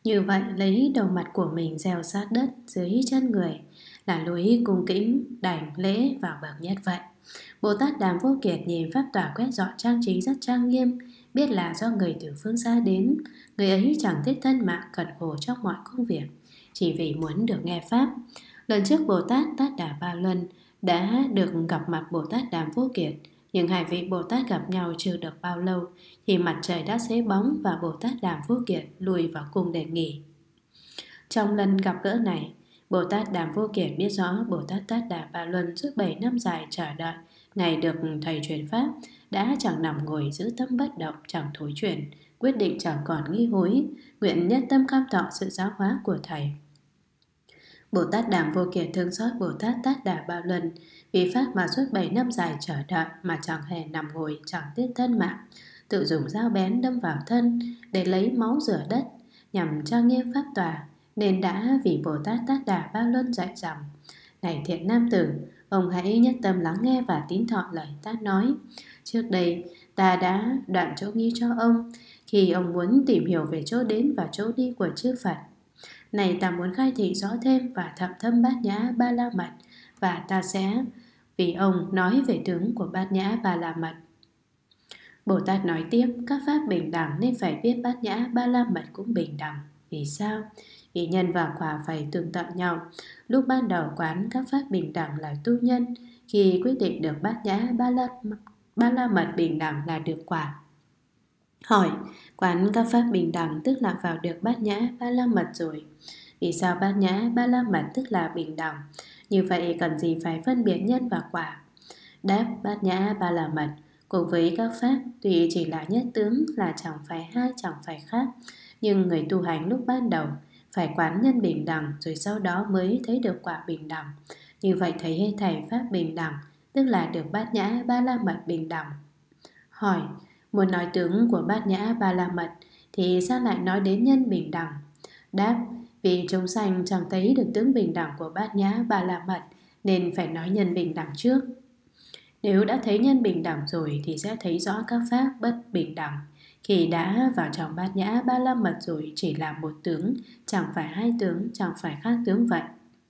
Như vậy lấy đầu mặt của mình gieo sát đất dưới chân người, là lối cung kính đảnh lễ vào bậc nhất vậy. Bồ Tát Đàm Vô Kiệt nhìn pháp tòa quét dọn trang trí rất trang nghiêm, biết là do người từ phương xa đến. Người ấy chẳng thích thân mạng cẩn khổ trong mọi công việc, chỉ vì muốn được nghe pháp. Lần trước Bồ Tát Tát Đà Ba Luân đã được gặp mặt Bồ Tát Đàm Vô Kiệt, nhưng hai vị Bồ Tát gặp nhau chưa được bao lâu thì mặt trời đã xế bóng và Bồ Tát Đàm Vô Kiệt lùi vào cung để nghỉ. Trong lần gặp gỡ này, Bồ Tát Đàm Vô Kiệt biết rõ Bồ Tát Tát Đà Ba Luân suốt 7 năm dài chờ đợi ngày được thầy truyền pháp, đã chẳng nằm ngồi giữ tâm bất động, chẳng thối chuyển, quyết định chẳng còn nghi hối, nguyện nhất tâm cam thọ sự giáo hóa của thầy. Bồ Tát Đàm Vô Kiệt thương xót Bồ Tát Tát Đà Ba Luân, vì pháp mà suốt 7 năm dài chờ đợi mà chẳng hề nằm ngồi, chẳng tiếc thân mạng, tự dùng dao bén đâm vào thân để lấy máu rửa đất nhằm trang nghiêm pháp tòa, nên đã vì Bồ Tát Tát Đà Ba Luân dạy rằng: này thiện nam tử, ông hãy nhất tâm lắng nghe và tín thọ lời ta nói. Trước đây ta đã đoạn chỗ nghi cho ông khi ông muốn tìm hiểu về chỗ đến và chỗ đi của chư Phật. Này ta muốn khai thị rõ thêm và thậm thâm Bát Nhã Ba La Mật, và ta sẽ vì ông nói về tướng của Bát Nhã Ba La Mật. Bồ Tát nói tiếp: các pháp bình đẳng nên phải biết Bát Nhã Ba La Mật cũng bình đẳng. Vì sao? Vì nhân và quả phải tương tự nhau. Lúc ban đầu quán các pháp bình đẳng là tu nhân, khi quyết định được Bát Nhã Ba La Mật bình đẳng là được quả. Hỏi: quán các pháp bình đẳng tức là vào được Bát Nhã Ba La Mật rồi. Vì sao Bát Nhã Ba La Mật tức là bình đẳng? Như vậy cần gì phải phân biệt nhân và quả? Đáp: Bát Nhã Ba La Mật cùng với các pháp tuy chỉ là nhất tướng, là chẳng phải hai, chẳng phải khác, nhưng người tu hành lúc ban đầu phải quán nhân bình đẳng, rồi sau đó mới thấy được quả bình đẳng. Như vậy thấy hết thảy pháp bình đẳng tức là được Bát Nhã Ba La Mật bình đẳng. Hỏi: muốn nói tướng của Bát Nhã Ba La Mật thì sao lại nói đến nhân bình đẳng? Đáp: vì chúng sanh chẳng thấy được tướng bình đẳng của Bát Nhã Ba La Mật nên phải nói nhân bình đẳng trước. Nếu đã thấy nhân bình đẳng rồi thì sẽ thấy rõ các pháp bất bình đẳng. Khi đã vào trong Bát Nhã Ba La Mật rồi chỉ là một tướng, chẳng phải hai tướng, chẳng phải khác tướng vậy.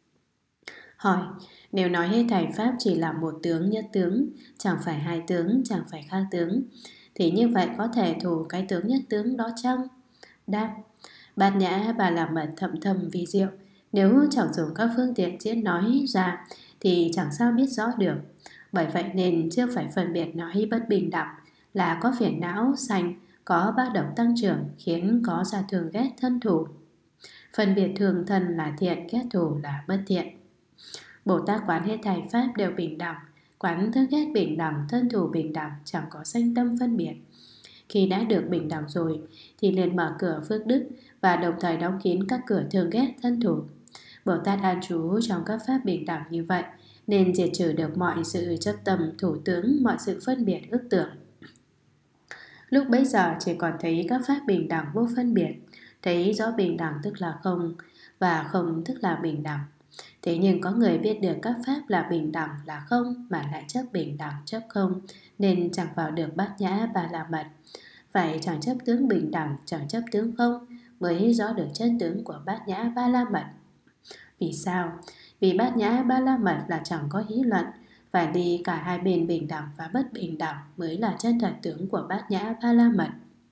Hỏi: nếu nói hết thảy pháp chỉ là một tướng, nhất tướng, chẳng phải hai tướng, chẳng phải khác tướng, thì như vậy có thể thủ cái tướng nhất tướng đó chăng? Đáp: Bát Nhã Ba La Mật thậm thâm vi diệu, nếu chẳng dùng các phương tiện diễn nói ra thì chẳng sao biết rõ được. Bởi vậy nên chưa phải phân biệt nói bất bình đẳng là có phiền não sanh, có ba độc tăng trưởng khiến có ra thường ghét thân thủ. Phân biệt thường thân là thiện, ghét thù là bất thiện. Bồ Tát quán hết thảy pháp đều bình đẳng, quán thương ghét bình đẳng, thân thủ bình đẳng, chẳng có sanh tâm phân biệt. Khi đã được bình đẳng rồi thì liền mở cửa phước đức và đồng thời đóng kín các cửa thương ghét thân thủ. Bồ Tát an trú trong các pháp bình đẳng như vậy nên diệt trừ được mọi sự chấp tâm thủ tướng, mọi sự phân biệt ước tưởng. Lúc bấy giờ chỉ còn thấy các pháp bình đẳng vô phân biệt, thấy rõ bình đẳng tức là không và không tức là bình đẳng. Thế nhưng có người biết được các pháp là bình đẳng là không mà lại chấp bình đẳng chấp không, nên chẳng vào được Bát Nhã Ba La Mật. Phải chẳng chấp tướng bình đẳng, chẳng chấp tướng không mới rõ được chân tướng của Bát Nhã Ba La Mật. Vì sao? Vì Bát Nhã Ba La Mật là chẳng có hí luận, phải đi cả hai bên bình đẳng và bất bình đẳng mới là chân thật tướng của Bát Nhã Ba La Mật.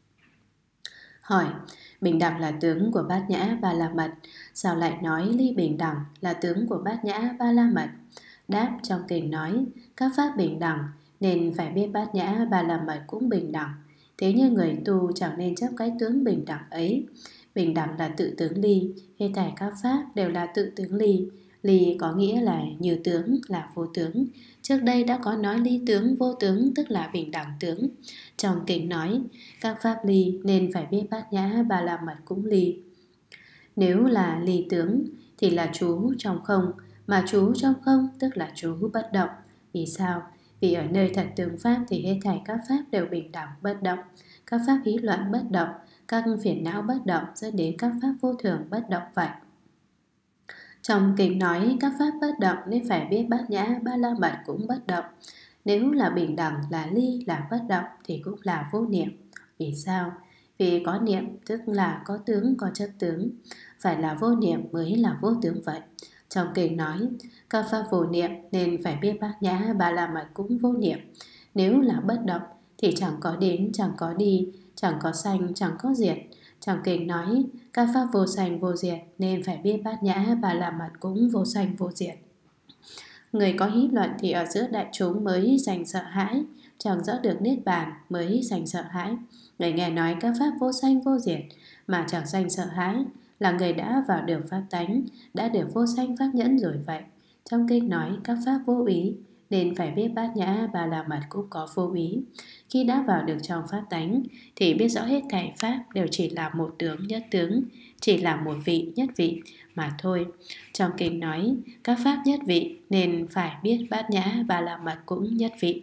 Hỏi: bình đẳng là tướng của Bát Nhã Ba La Mật, sao lại nói ly bình đẳng là tướng của Bát Nhã Ba La Mật? Đáp: trong kinh nói các pháp bình đẳng nên phải biết Bát Nhã Ba La Mật cũng bình đẳng. Thế nhưng người tu chẳng nên chấp cái tướng bình đẳng ấy. Bình đẳng là tự tướng ly, hết thảy các pháp đều là tự tướng ly. Ly có nghĩa là như tướng, là vô tướng. Trước đây đã có nói ly tướng, vô tướng tức là bình đẳng tướng. Trong kinh nói các pháp ly nên phải biết Bát Nhã Ba La Mật cũng ly. Nếu là ly tướng thì là trú trong không, mà trú trong không tức là trú bất động. Vì sao? Vì ở nơi thật tướng pháp thì hết thảy các pháp đều bình đẳng bất động, các pháp hí luận bất động, các phiền não bất động, dẫn đến các pháp vô thường bất động vậy. Trong kinh nói các pháp bất động nên phải biết Bát Nhã Ba La Mật cũng bất động. Nếu là bình đẳng, là ly, là bất động thì cũng là vô niệm. Vì sao? Vì có niệm tức là có tướng, có chấp tướng. Phải là vô niệm mới là vô tướng vậy. Trong kinh nói, các pháp vô niệm nên phải biết Bát Nhã Ba La Mật cũng vô niệm. Nếu là bất động thì chẳng có đến, chẳng có đi, chẳng có sanh, chẳng có diệt. Trong kinh nói, các pháp vô sanh vô diệt nên phải biết Bát Nhã Ba La Mật cũng vô sanh vô diệt. Người có hí luận thì ở giữa đại chúng mới sanh sợ hãi, chẳng rõ được niết bàn mới sanh sợ hãi. Người nghe nói các pháp vô sanh vô diệt mà chẳng sanh sợ hãi là người đã vào được pháp tánh, đã được vô sanh pháp nhẫn rồi vậy. Trong kinh nói các pháp vô ý nên phải biết Bát Nhã Ba La Mật cũng có vô ý. Khi đã vào được trong pháp tánh thì biết rõ hết thảy pháp đều chỉ là một tướng nhất tướng, chỉ là một vị nhất vị mà thôi. Trong kinh nói các pháp nhất vị nên phải biết Bát Nhã Ba La Mật cũng nhất vị.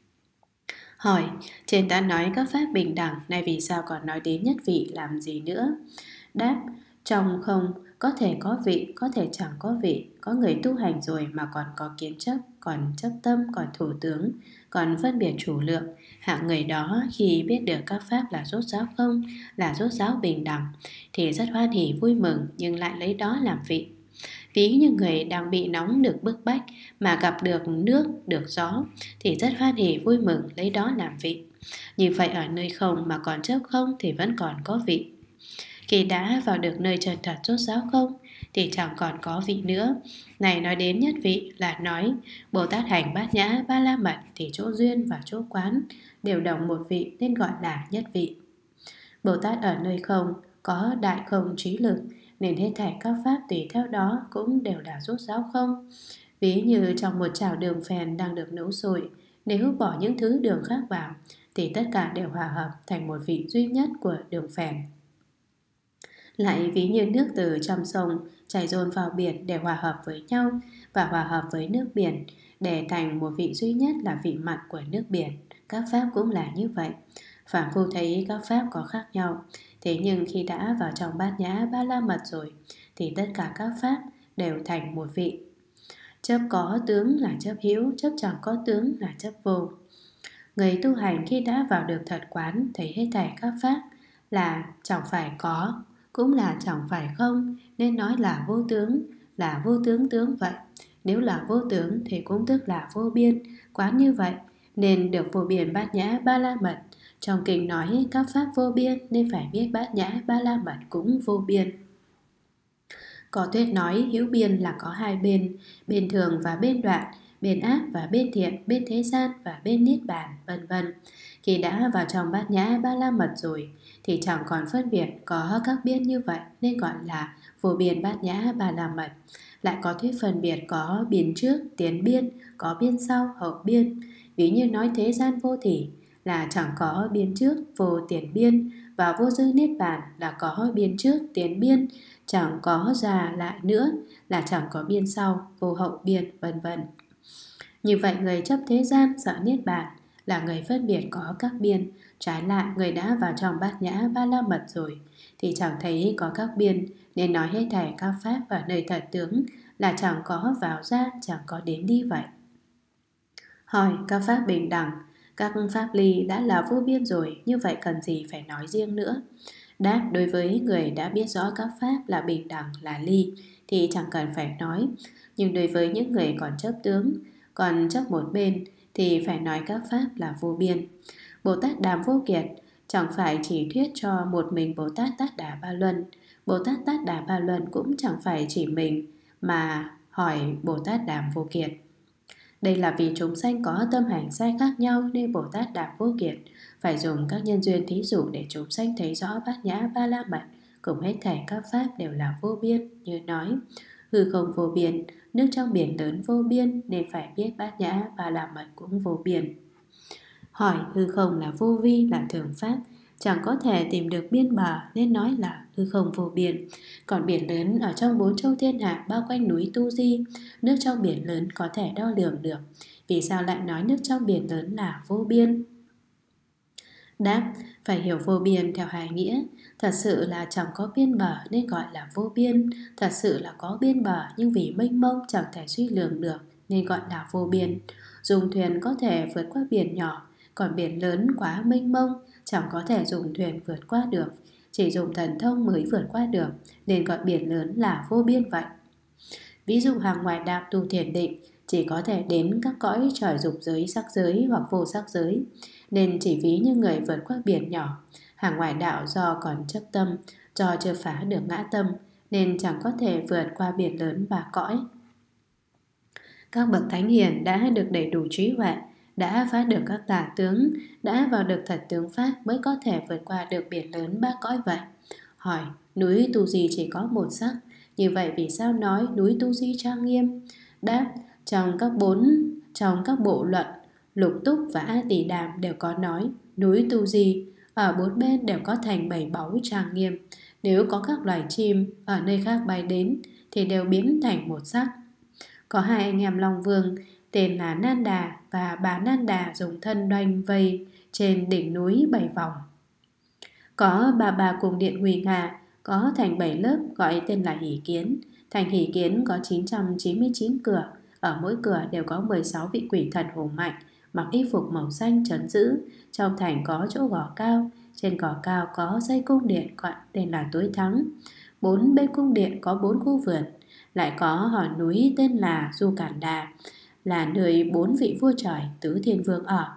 Hỏi, trên đã nói các pháp bình đẳng, nay vì sao còn nói đến nhất vị làm gì nữa? Đáp, trong không có thể có vị, có thể chẳng có vị. Có người tu hành rồi mà còn có kiến chấp, còn chấp tâm, còn thủ tướng, còn phân biệt chủ lượng. Hạng người đó khi biết được các pháp là rốt ráo không, là rốt ráo bình đẳng, thì rất hoan hỉ vui mừng, nhưng lại lấy đó làm vị. Ví như người đang bị nóng được bức bách mà gặp được nước, được gió thì rất hoan hỉ vui mừng, lấy đó làm vị. Như vậy ở nơi không mà còn chấp không thì vẫn còn có vị. Khi đã vào được nơi chân thật rốt ráo không thì chẳng còn có vị nữa. Này nói đến nhất vị là nói Bồ Tát hành Bát Nhã Ba La Mật thì chỗ duyên và chỗ quán đều đồng một vị nên gọi là nhất vị. Bồ Tát ở nơi không có đại không trí lực nên hết thảy các pháp tùy theo đó cũng đều là rốt ráo không. Ví như trong một chảo đường phèn đang được nấu sôi, nếu bỏ những thứ đường khác vào thì tất cả đều hòa hợp thành một vị duy nhất của đường phèn. Lại ví như nước từ trong sông chảy dồn vào biển để hòa hợp với nhau và hòa hợp với nước biển để thành một vị duy nhất là vị mặn của nước biển. Các pháp cũng là như vậy. Phàm phu thấy các pháp có khác nhau, thế nhưng khi đã vào trong Bát Nhã Ba La Mật rồi thì tất cả các pháp đều thành một vị. Chấp có tướng là chấp hữu, chấp chẳng có tướng là chấp vô. Người tu hành khi đã vào được thật quán thấy hết thảy các pháp là chẳng phải có, cũng là chẳng phải không, nên nói là vô tướng tướng vậy. Nếu là vô tướng thì cũng tức là vô biên, quán như vậy nên được vô biên Bát Nhã Ba La Mật. Trong kinh nói các pháp vô biên nên phải biết Bát Nhã Ba La Mật cũng vô biên. Có thuyết nói hữu biên là có hai bên, bên thường và bên đoạn, bên ác và bên thiện, bên thế gian và bên niết bàn, vân vân. Khi đã vào trong Bát Nhã Ba La Mật rồi thì chẳng còn phân biệt có các biên như vậy nên gọi là vô biên Bát Nhã Ba La Mật. Lại có thuyết phân biệt có biên trước, tiến biên, có biên sau, hậu biên. Ví như nói thế gian vô thỉ là chẳng có biên trước, vô tiền biên, và vô dư niết bàn là có biên trước, tiến biên, chẳng có già lại nữa là chẳng có biên sau, vô hậu biên, vân vân. Như vậy người chấp thế gian sợ niết bàn là người phân biệt có các biên. Trái lại người đã vào trong Bát Nhã Ba La Mật rồi thì chẳng thấy có các biên, nên nói hết thảy các pháp ở nơi thật tướng là chẳng có vào ra, chẳng có đến đi vậy. Hỏi, các pháp bình đẳng, các pháp ly đã là vô biên rồi, như vậy cần gì phải nói riêng nữa? Đáp, đối với người đã biết rõ các pháp là bình đẳng, là ly thì chẳng cần phải nói. Nhưng đối với những người còn chấp tướng, còn chấp một bên thì phải nói các pháp là vô biên. Bồ Tát Đàm Vô Kiệt chẳng phải chỉ thuyết cho một mình Bồ Tát Tát Đà Ba Luân. Bồ Tát Tát Đà Ba Luân cũng chẳng phải chỉ mình mà hỏi Bồ Tát Đàm Vô Kiệt. Đây là vì chúng sanh có tâm hành sai khác nhau nên Bồ Tát Đàm Vô Kiệt phải dùng các nhân duyên thí dụ để chúng sanh thấy rõ Bát Nhã Ba La Mật cùng hết thảy các pháp đều là vô biên. Như nói hư không vô biên, nước trong biển lớn vô biên nên phải biết Bát Nhã Ba La Mật cũng vô biên. Hỏi, hư không là vô vi, là thường pháp, chẳng có thể tìm được biên bờ nên nói là hư không vô biên. Còn biển lớn ở trong bốn châu thiên hạ bao quanh núi Tu Di, nước trong biển lớn có thể đo lường được. Vì sao lại nói nước trong biển lớn là vô biên? Đáp, phải hiểu vô biên theo hai nghĩa. Thật sự là chẳng có biên bờ nên gọi là vô biên. Thật sự là có biên bờ nhưng vì mênh mông chẳng thể suy lường được nên gọi là vô biên. Dùng thuyền có thể vượt qua biển nhỏ, còn biển lớn quá mênh mông, chẳng có thể dùng thuyền vượt qua được, chỉ dùng thần thông mới vượt qua được, nên gọi biển lớn là vô biên vậy. Ví dụ hàng ngoại đạo tu thiền định chỉ có thể đến các cõi trời dục giới, sắc giới hoặc vô sắc giới, nên chỉ ví như người vượt qua biển nhỏ. Hàng ngoại đạo do còn chấp tâm, do chưa phá được ngã tâm, nên chẳng có thể vượt qua biển lớn ba cõi. Các bậc thánh hiền đã được đầy đủ trí huệ, đã phá được các tà tướng, đã vào được thật tướng pháp mới có thể vượt qua được biển lớn ba cõi vậy. Hỏi, núi Tu Di chỉ có một sắc, như vậy vì sao nói núi Tu Di trang nghiêm? Đáp, trong các bộ luận Lục Túc và A Tỳ Đàm đều có nói núi Tu Di ở bốn bên đều có thành 7 báu trang nghiêm. Nếu có các loài chim ở nơi khác bay đến thì đều biến thành một sắc. Có hai anh em Long Vương tên là Nan Đà và bà Nan Đà dùng thân đoanh vây trên đỉnh núi 7 vòng. Có bà cung điện Huy Nga có thành 7 lớp gọi tên là Hỷ Kiến. Thành Hỷ Kiến có 999 cửa, ở mỗi cửa đều có 16 vị quỷ thần hùng mạnh, mặc y phục màu xanh trấn giữ. Trong thành có chỗ gò cao, trên gò cao có dây cung điện gọi tên là Tối Thắng. 4 bên cung điện có 4 khu vườn, lại có hòn núi tên là Du Cản Đà, là nơi 4 vị vua trời tứ thiên vương ở.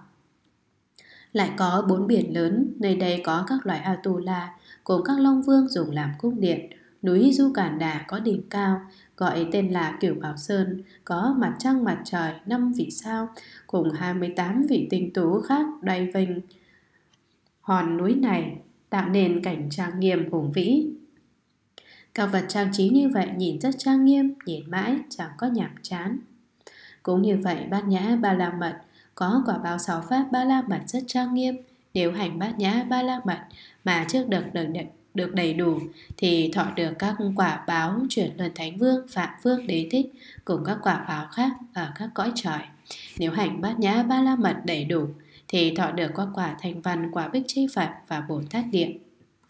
Lại có 4 biển lớn, nơi đây có các loài Atula cùng các long vương dùng làm cung điện. Núi Du Cản Đà có đỉnh cao gọi tên là Cửu Bảo Sơn, có mặt trăng mặt trời 5 vì sao cùng 28 vị tinh tú khác đoay vinh hòn núi này, tạo nên cảnh trang nghiêm hùng vĩ. Các vật trang trí như vậy nhìn rất trang nghiêm, nhìn mãi chẳng có nhàm chán. Cũng như vậy, Bát Nhã Ba La Mật có quả báo 6 pháp Ba La Mật rất trang nghiêm. Nếu hành Bát Nhã Ba La Mật mà trước được đầy đủ thì thọ được các quả báo chuyển luân Thánh Vương, Phạm Vương, Đế Thích cùng các quả báo khác ở các cõi trời. Nếu hành Bát Nhã Ba La Mật đầy đủ thì thọ được các quả Thành Văn, quả Bích Chi Phật và Bồ Tát Điện.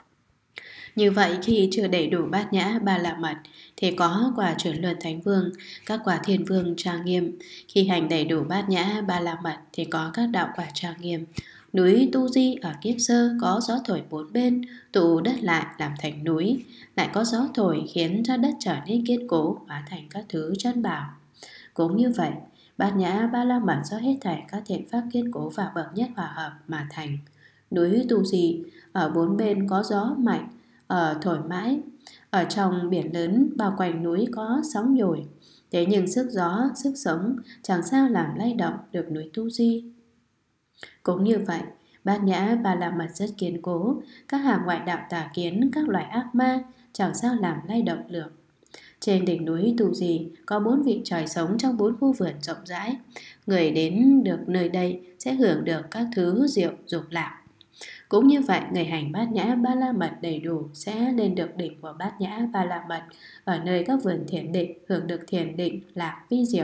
Như vậy khi chưa đầy đủ Bát Nhã Ba La Mật thì có quả chuyển luân Thánh Vương, các quả Thiên Vương trang nghiêm. Khi hành đầy đủ Bát Nhã Ba La Mật thì có các đạo quả trang nghiêm. Núi Tu Di ở kiếp sơ có gió thổi bốn bên, tụ đất lại làm thành núi. Lại có gió thổi khiến cho đất trở nên kiên cố, hóa thành các thứ chân bảo. Cũng như vậy, Bát Nhã Ba La Mật do hết thảy các thiện pháp kiên cố và bậc nhất hòa hợp mà thành. Núi Tu Di ở bốn bên có gió mạnh ở thổi mãi, ở trong biển lớn bao quanh núi có sóng nhồi. Thế nhưng sức gió, sức sống chẳng sao làm lay động được núi Tu Di. Cũng như vậy, Bát Nhã Ba La Mật rất kiên cố, các hàng ngoại đạo tà kiến, các loài ác ma chẳng sao làm lay động được. Trên đỉnh núi Tu Di có 4 vị trời sống trong 4 khu vườn rộng rãi. Người đến được nơi đây sẽ hưởng được các thứ rượu dục lạc. Cũng như vậy, người hành Bát Nhã Ba La Mật đầy đủ sẽ lên được đỉnh của Bát Nhã Ba La Mật, ở nơi các vườn thiền định hưởng được thiền định lạc vi diệu.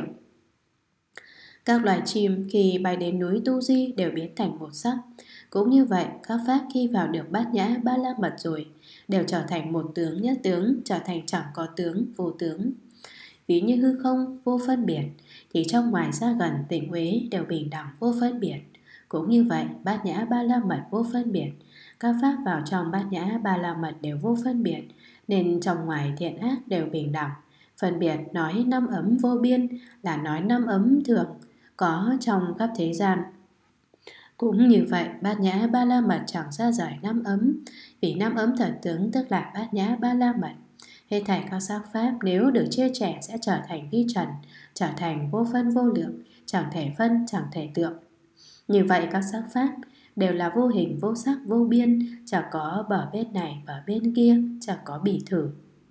Các loài chim khi bay đến núi Tu Di đều biến thành một sắc. Cũng như vậy, các pháp khi vào được Bát Nhã Ba La Mật rồi đều trở thành một tướng nhất tướng, trở thành chẳng có tướng, vô tướng. Ví như hư không vô phân biệt thì trong ngoài xa gần tỉnh Huế đều bình đẳng vô phân biệt. Cũng như vậy, Bát Nhã Ba La Mật vô phân biệt. Các pháp vào trong Bát Nhã Ba La Mật đều vô phân biệt, nên trong ngoài thiện ác đều bình đẳng. Phân biệt nói năm ấm vô biên là nói năm ấm thường có trong khắp thế gian. Cũng như vậy, Bát Nhã Ba La Mật chẳng ra rời năm ấm, vì năm ấm thật tướng tức là Bát Nhã Ba La Mật. Hết thảy các sắc pháp nếu được chia sẻ sẽ trở thành vi trần, trở thành vô phân vô lượng, chẳng thể phân, chẳng thể tượng. Như vậy các sắc pháp đều là vô hình, vô sắc, vô biên, chẳng có bờ bên này, bờ bên kia, chẳng có bỉ thử.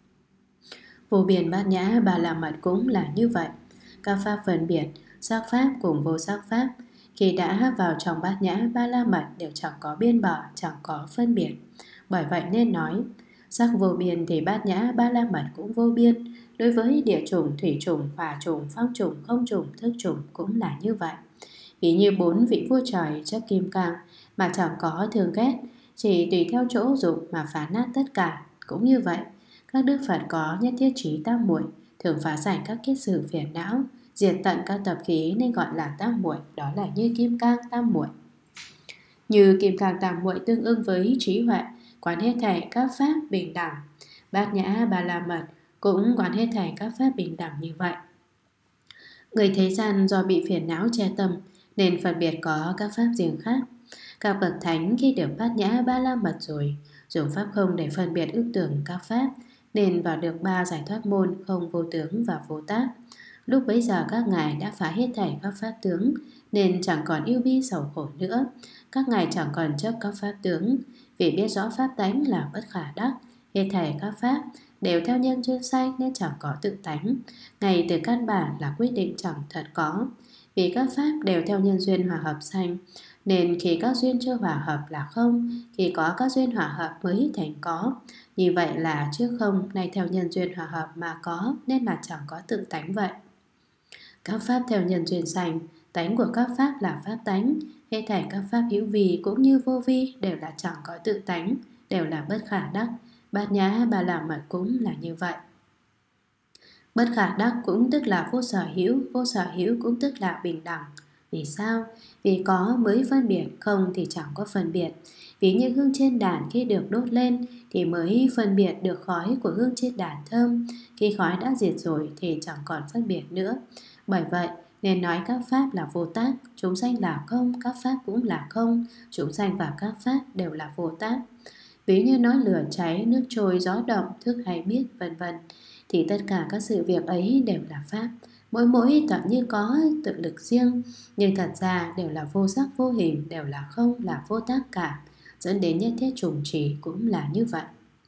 Vô biên Bát Nhã Ba La Mật cũng là như vậy. Các pháp phân biệt, sắc pháp cùng vô sắc pháp khi đã vào trong Bát Nhã Ba La Mật đều chẳng có biên bờ, chẳng có phân biệt. Bởi vậy nên nói, sắc vô biên thì Bát Nhã Ba La Mật cũng vô biên. Đối với địa chủng, thủy chủng, hỏa chủng, phong chủng, không chủng, thức chủng cũng là như vậy. Ví như 4 vị vua trời chấp kim cang mà chẳng có thương ghét, chỉ tùy theo chỗ dụng mà phá nát tất cả. Cũng như vậy, các đức Phật có nhất thiết trí tam muội, thường phá giải các kiết sử phiền não, diệt tận các tập khí nên gọi là tam muội, đó là như kim cang tam muội. Như kim cang tam muội tương ưng với trí huệ, quán hết thảy các pháp bình đẳng. Bát nhã ba la mật cũng quán hết thảy các pháp bình đẳng như vậy. Người thế gian do bị phiền não che tâm nên phân biệt có các pháp riêng khác. Các bậc thánh khi được bát nhã ba la mật rồi, dùng pháp không để phân biệt ước tưởng các pháp, nên vào được ba giải thoát môn không vô tướng và vô tác. Lúc bấy giờ các ngài đã phá hết thảy các pháp tướng, nên chẳng còn ưu bi sầu khổ nữa. Các ngài chẳng còn chấp các pháp tướng, vì biết rõ pháp tánh là bất khả đắc. Hết thảy các pháp đều theo nhân duyên sanh nên chẳng có tự tánh. Ngay từ căn bản là quyết định chẳng thật có. Vì các pháp đều theo nhân duyên hòa hợp sanh, nên khi các duyên chưa hòa hợp là không, khi có các duyên hòa hợp mới thành có. Như vậy là trước không, nay theo nhân duyên hòa hợp mà có, nên là chẳng có tự tánh vậy. Các pháp theo nhân duyên sanh, tánh của các pháp là pháp tánh. Hết thảy các pháp hữu vi cũng như vô vi đều là chẳng có tự tánh, đều là bất khả đắc. Bát nhã ba la mật cũng là như vậy. Bất khả đắc cũng tức là vô sở hữu cũng tức là bình đẳng. Vì sao? Vì có mới phân biệt, không thì chẳng có phân biệt. Ví như hương trên đàn khi được đốt lên thì mới phân biệt được khói của hương trên đàn thơm. Khi khói đã diệt rồi thì chẳng còn phân biệt nữa. Bởi vậy nên nói các pháp là vô tác, chúng sanh là không, các pháp cũng là không, chúng sanh và các pháp đều là vô tác. Ví như nói lửa cháy, nước trôi, gió động, thức hay biết, vân vân, thì tất cả các sự việc ấy đều là pháp. Mỗi tận như có tự lực riêng, nhưng thật ra đều là vô sắc vô hình, đều là không, là vô tác cả, dẫn đến nhất thiết trùng trì cũng là như vậy.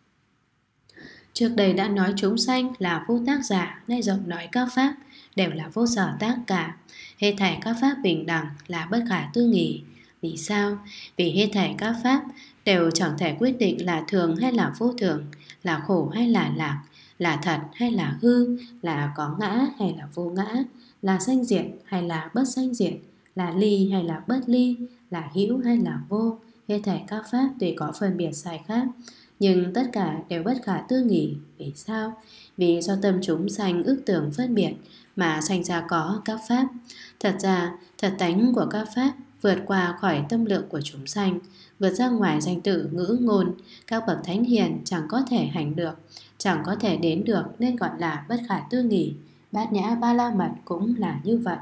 Trước đây đã nói chúng sanh là vô tác giả, nay rộng nói các pháp đều là vô sở tác cả. Hết thảy các pháp bình đẳng là bất khả tư nghì. Vì sao? Vì hết thảy các pháp đều chẳng thể quyết định là thường hay là vô thường, là khổ hay là lạc, là thật hay là hư, là có ngã hay là vô ngã, là sanh diệt hay là bất sanh diệt, là ly hay là bất ly, là hữu hay là vô. Hết thảy các pháp tùy có phân biệt sai khác, nhưng tất cả đều bất khả tư nghì. Vì sao? Vì do tâm chúng sanh ước tưởng phân biệt mà sanh ra có các pháp. Thật ra, thật tánh của các pháp vượt qua khỏi tâm lượng của chúng sanh, vượt ra ngoài danh tự ngữ ngôn. Các bậc thánh hiền chẳng có thể hành được, chẳng có thể đến được, nên gọi là bất khả tư nghì. Bát nhã ba la mật cũng là như vậy.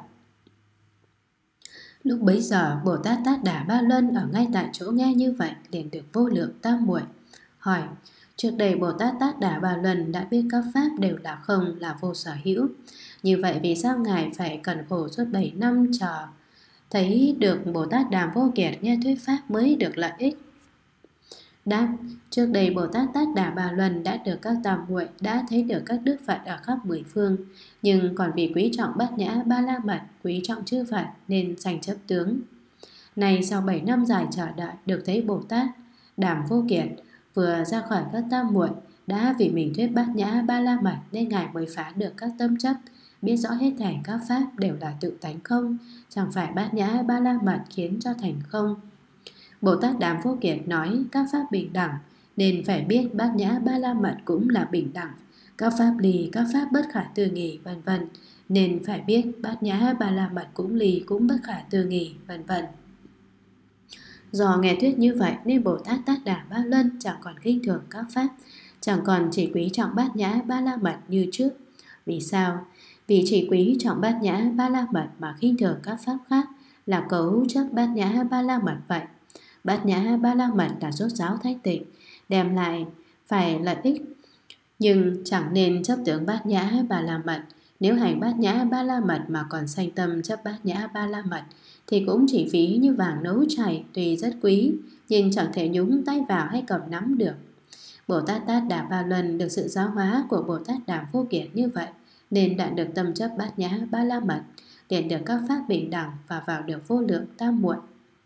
Lúc bấy giờ Bồ Tát Tát Đà Ba Luân ở ngay tại chỗ nghe như vậy liền được vô lượng tam muội. Hỏi: trước đây Bồ Tát Tát Đà Ba Luân đã biết các pháp đều là không, là vô sở hữu. Như vậy vì sao Ngài phải cần khổ suốt 7 năm chờ thấy được Bồ Tát Đàm Vô Kiệt nghe thuyết pháp mới được lợi ích? Đáp: trước đây Bồ Tát Tát Đà Ba Luân đã được các tam muội đã thấy được các đức Phật ở khắp mười phương, nhưng còn vì quý trọng bát nhã ba la mật, quý trọng chư Phật nên sanh chấp tướng. Này sau 7 năm dài chờ đợi được thấy Bồ Tát Đàm Vô Kiệt vừa ra khỏi các tam muội đã vì mình thuyết bát nhã ba la mật nên Ngài mới phá được các tâm chấp, biết rõ hết thảy các pháp đều là tự tánh không, chẳng phải bát nhã ba la mật khiến cho thành không. Bồ Tát Đàm Vô Kiệt nói các pháp bình đẳng nên phải biết bát nhã ba la mật cũng là bình đẳng. Các pháp ly, các pháp bất khả tư nghì, vân vân, nên phải biết bát nhã ba la mật cũng ly, cũng bất khả tư nghì, vân vân. Do nghe thuyết như vậy nên Bồ Tát Tát Đà Ba Luân chẳng còn khinh thường các pháp, chẳng còn chỉ quý trọng bát nhã ba la mật như trước. Vì sao? Vì chỉ quý trọng bát nhã ba la mật mà khinh thường các pháp khác là cấu chấp bát nhã ba la mật vậy. Bát nhã ba la mật là rốt ráo thanh tịnh, đem lại phải lợi ích, nhưng chẳng nên chấp tướng bát nhã ba la mật. Nếu hành bát nhã ba la mật mà còn sanh tâm chấp bát nhã ba la mật thì cũng chỉ phí như vàng nấu chảy, tuy rất quý nhưng chẳng thể nhúng tay vào hay cầm nắm được. Bồ Tát Tát Đà Ba Luân được sự giáo hóa của Bồ Tát Đàm Vô Kiệt như vậy nên đã được tâm chấp bát nhã ba la mật, liền được các pháp bình đẳng và vào được vô lượng tam muội.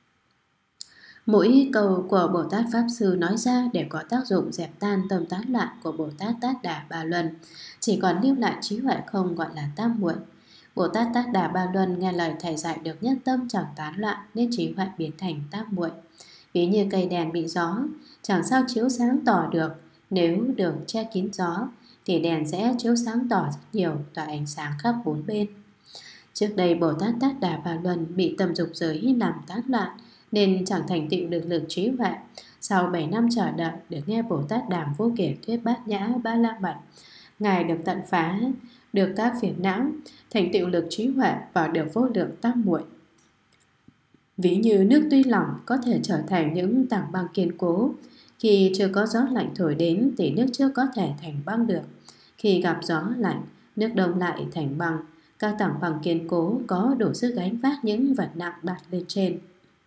Mỗi câu của Bồ Tát Pháp Sư nói ra đều có tác dụng dẹp tan tâm tán loạn của Bồ Tát Tát Đà Ba Luân, chỉ còn lưu lại trí huệ không gọi là tam muội. Bồ Tát Tát Đà Ba Luân nghe lời thầy dạy được nhất tâm chẳng tán loạn nên trí huệ biến thành tam muội. Ví như cây đèn bị gió, chẳng sao chiếu sáng tỏ được. Nếu được che kín gió thì đèn sẽ chiếu sáng tỏ rất nhiều, tỏa ánh sáng khắp bốn bên. Trước đây Bồ Tát Tát Đà Ba Luân bị tâm dục giới làm tán loạn nên chẳng thành tựu được lực trí huệ. Sau 7 năm chờ đợi được nghe Bồ Tát Đàm Vô Kiệt thuyết Bát Nhã Ba La Mật, Ngài được tận phá được các phiền não, thành tựu lực trí huệ và được vô lượng tam muội. Ví như nước tuy lỏng có thể trở thành những tảng băng kiên cố. Khi chưa có gió lạnh thổi đến thì nước chưa có thể thành băng được. Khi gặp gió lạnh, nước đông lại thành băng. Các tảng băng kiên cố có đủ sức gánh vác những vật nặng đặt lên trên.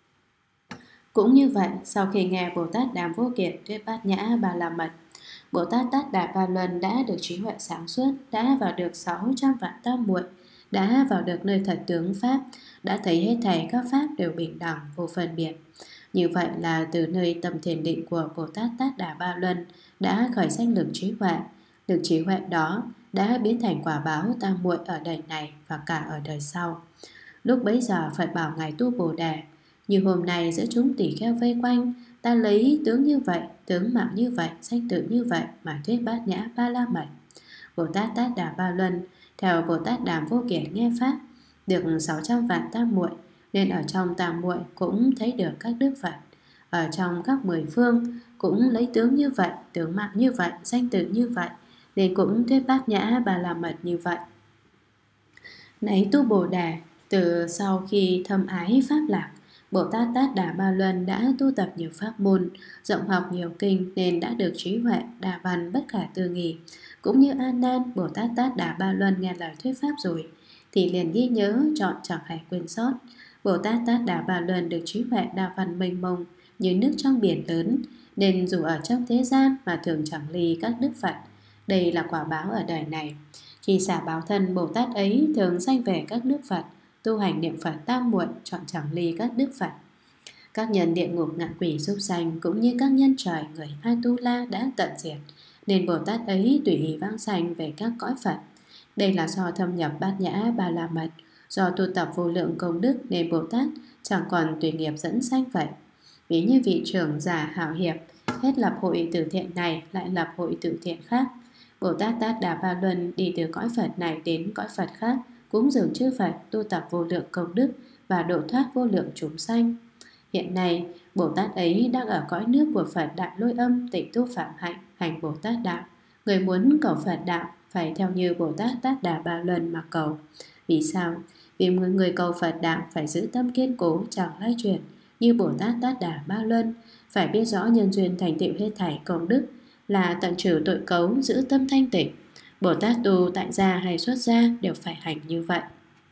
Cũng như vậy, sau khi nghe Bồ Tát Đàm Vô Kiệt thuyết Bát Nhã Ba La Mật, Bồ Tát Tát Đà Ba Luân đã được trí huệ sáng suốt, đã vào được 600 vạn tam muội, đã vào được nơi thật tướng Pháp, đã thấy hết thảy các Pháp đều bình đẳng, vô phân biệt. Như vậy là từ nơi tâm thiền định của Bồ Tát Tát Đà Ba Luân đã khởi sanh lực trí huệ. Lực trí huệ đó đã biến thành quả báo tam muội ở đời này và cả ở đời sau. Lúc bấy giờ Phật bảo Ngài tu Bồ Đề: như hôm nay giữa chúng tỷ kheo vây quanh, ta lấy tướng như vậy, tướng mạo như vậy, sanh tử như vậy mà thuyết Bát Nhã Ba La Mật. Bồ Tát Tát Đà Ba Luân theo Bồ Tát Đàm Vô Kiệt nghe pháp được 600 vạn tam muội, nên ở trong tam muội cũng thấy được các đức Phật. Ở trong các 10 phương cũng lấy tướng như vậy, tướng mạo như vậy, sanh tử như vậy, nên cũng thuyết Bát Nhã Ba La Mật như vậy. Này tu Bồ Đề, từ sau khi thâm ái pháp lạc, Bồ Tát Tát Đà Ba Luân đã tu tập nhiều pháp môn, rộng học nhiều kinh nên đã được trí huệ, đa văn bất khả tư nghì. Cũng như A Nan, Bồ Tát Tát Đà Ba Luân nghe lời thuyết pháp rồi thì liền ghi nhớ, chọn chẳng hề quên sót. Bồ Tát Tát Đà Ba Luân được trí huệ đa văn mênh mông như nước trong biển lớn, nên dù ở trong thế gian mà thường chẳng ly các đức Phật. Đây là quả báo ở đời này. Khi xả báo thân, Bồ Tát ấy thường sanh về các đức Phật, tu hành niệm Phật tam muội, chọn chẳng ly các đức Phật. Các nhân địa ngục, ngạ quỷ, súc sanh cũng như các nhân trời, người Atula đã tận diệt, nên Bồ Tát ấy tùy ý vãng sanh về các cõi Phật. Đây là do thâm nhập Bát Nhã Ba La Mật, do tu tập vô lượng công đức nên Bồ Tát chẳng còn tùy nghiệp dẫn sanh vậy. Ví như vị trưởng giả hảo hiệp, hết lập hội từ thiện này lại lập hội từ thiện khác. Bồ Tát Tát Đà Ba Luân đi từ cõi Phật này đến cõi Phật khác, cúng dường chư Phật, tu tập vô lượng công đức và độ thoát vô lượng chúng sanh. Hiện nay, Bồ Tát ấy đang ở cõi nước của Phật Đại Lôi Âm, tịnh tu phạm hạnh, hành Bồ Tát đạo. Người muốn cầu Phật đạo phải theo như Bồ Tát Tát Đà Ba Luân mà cầu. Vì sao? Vì người cầu Phật đạo phải giữ tâm kiên cố, chẳng lay chuyển như Bồ Tát Tát Đà Ba Luân, phải biết rõ nhân duyên thành tựu hết thảy công đức là tận trừ tội cấu, giữ tâm thanh tịnh. Bồ Tát tu tại gia hay xuất gia đều phải hành như vậy.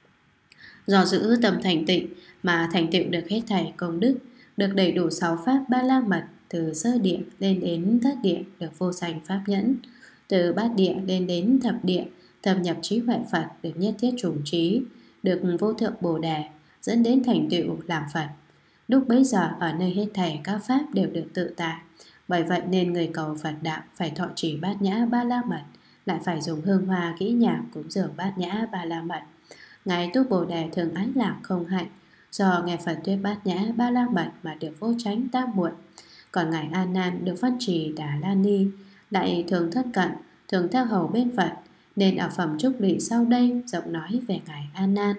Do giữ tâm thành tịnh mà thành tựu được hết thảy công đức, được đầy đủ 6 pháp Ba La Mật, từ sơ địa lên đến thất địa được vô sanh pháp nhẫn, từ bát địa lên đến thập địa thâm nhập trí huệ Phật được nhất thiết chủng trí, được vô thượng Bồ Đề, dẫn đến thành tựu làm Phật. Lúc bấy giờ ở nơi hết thảy các pháp đều được tự tại. Bởi vậy nên người cầu Phật đạo phải thọ trì Bát Nhã Ba La Mật, lại phải dùng hương hoa kỹ nhạc cúng dường Bát Nhã Ba La Mật. Ngài tu Bồ Đề thường ái lạc không hạnh, do nghe Phật thuyết Bát Nhã Ba La Mật mà được vô chánh tam muội. Còn Ngài A Nan được văn trì Đà La Ni, lại thường thân cận, thường theo hầu bên Phật, nên ở phẩm trúc lụy sau đây rộng nói về Ngài A Nan.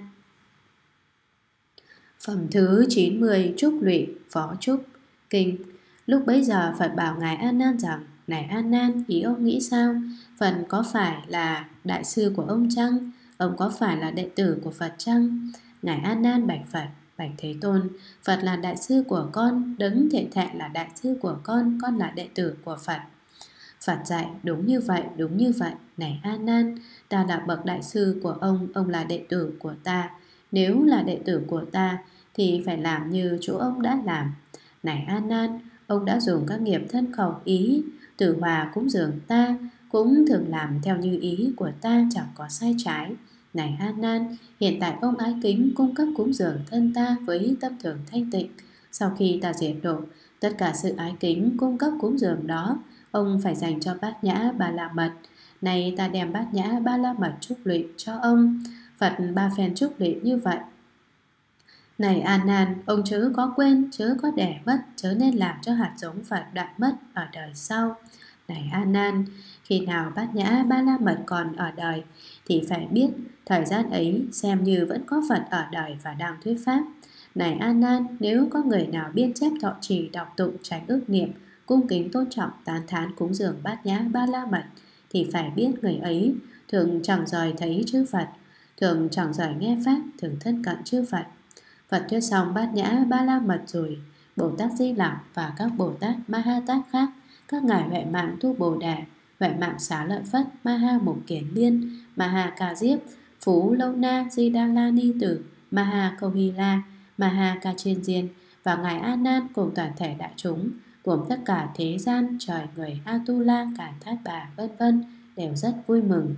Phẩm thứ 90 trúc lụy phó trúc kinh. Lúc bấy giờ Phật bảo Ngài A Nan rằng: này A Nan, ý ông nghĩ sao? Phật có phải là đại sư của ông chăng? Ông có phải là đệ tử của Phật chăng? Ngài A Nan bạch Phật: bạch Thế Tôn, Phật là đại sư của con, đấng thiện thệ là đại sư của con là đệ tử của Phật. Phật dạy: đúng như vậy, đúng như vậy. Này A Nan, ta là bậc đại sư của ông là đệ tử của ta. Nếu là đệ tử của ta thì phải làm như chỗ ông đã làm. Này A Nan, ông đã dùng các nghiệp thân khẩu ý tử hòa cúng dường ta, cũng thường làm theo như ý của ta, chẳng có sai trái. Này A Nan, hiện tại ông ái kính cung cấp cúng dường thân ta với tâm thường thanh tịnh. Sau khi ta diệt độ, tất cả sự ái kính cung cấp cúng dường đó ông phải dành cho Bát Nhã Ba La Mật. Này ta đem Bát Nhã Ba La Mật trúc lụy cho ông. Phật 3 phen trúc lụy như vậy. Này A Nan, ông chớ có quên, chớ có để mất, chớ nên làm cho hạt giống Phật đoạn mất ở đời sau. Này A Nan, khi nào Bát Nhã Ba La Mật còn ở đời thì phải biết thời gian ấy xem như vẫn có Phật ở đời và đang thuyết pháp. Này A Nan, nếu có người nào biên chép thọ trì đọc tụng tránh ước niệm, cung kính tôn trọng tán thán cúng dường bát nhã ba la mật, thì phải biết người ấy thường chẳng rời thấy chư Phật, thường chẳng rời nghe pháp, thường thân cận chư Phật. Phật thuyết xong bát nhã ba la mật rồi, Bồ Tát Di Lặc và các Bồ Tát Ma Ha Tát khác, các ngài Huệ Mạng Tu Bồ Đề, Huệ Mạng Xá Lợi Phất, Ma Ha Mục Kiền Liên, Ma Ha Ca Diếp, Phú Lâu Na Di Đa La Ni Tử, Ma Ha Câu Hy La, Ma Ha Ca Chiên Diên và ngài A Nan cùng toàn thể đại chúng, gồm tất cả thế gian, trời người, Atula, Càn Thát Bà, vân vân, đều rất vui mừng.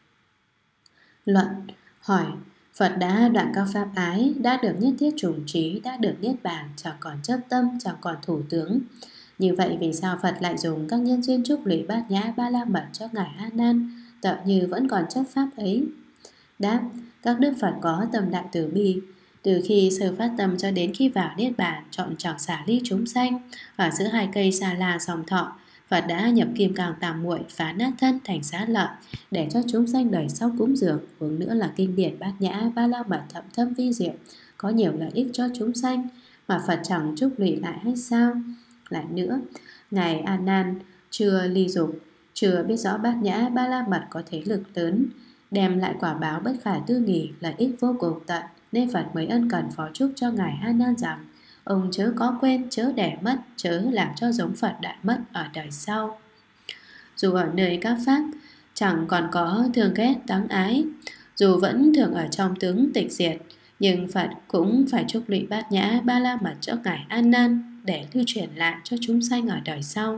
Luận hỏi: Phật đã đoạn các pháp ái, đã được nhất thiết trùng trí, đã được niết bàn, chẳng còn chấp tâm, chẳng còn thủ tướng. Như vậy vì sao Phật lại dùng các nhân duyên chúc lụy bát nhã ba la mật cho ngài A Nan, tợ như vẫn còn chấp pháp ấy? Đáp: các đức Phật có tâm đại từ bi, từ khi sơ phát tâm cho đến khi vào niết bàn, chọn chẳng xả ly chúng sanh. Ở giữa hai cây sa la song thọ, Phật đã nhập kim cang tam muội, phá nát thân thành xá lợi, để cho chúng sanh đời sau cúng dường. Hướng nữa là kinh điển bát nhã ba la mật thậm thâm vi diệu, có nhiều lợi ích cho chúng sanh, mà Phật chẳng chúc lụy lại hay sao? Lại nữa, ngài A Nan chưa ly dục, chưa biết rõ bát nhã ba la mật có thế lực lớn, đem lại quả báo bất khả tư nghì, lợi ích vô cùng tận, nên Phật mới ân cần phó chúc cho ngài A Nan rằng: ông chớ có quên, chớ để mất, chớ làm cho giống Phật đã mất ở đời sau. Dù ở nơi các pháp chẳng còn có thương ghét đắng ái, dù vẫn thường ở trong tướng tịch diệt, nhưng Phật cũng phải chúc lụy bát nhã ba la mật cho ngài A Nan để lưu truyền lại cho chúng sanh ở đời sau.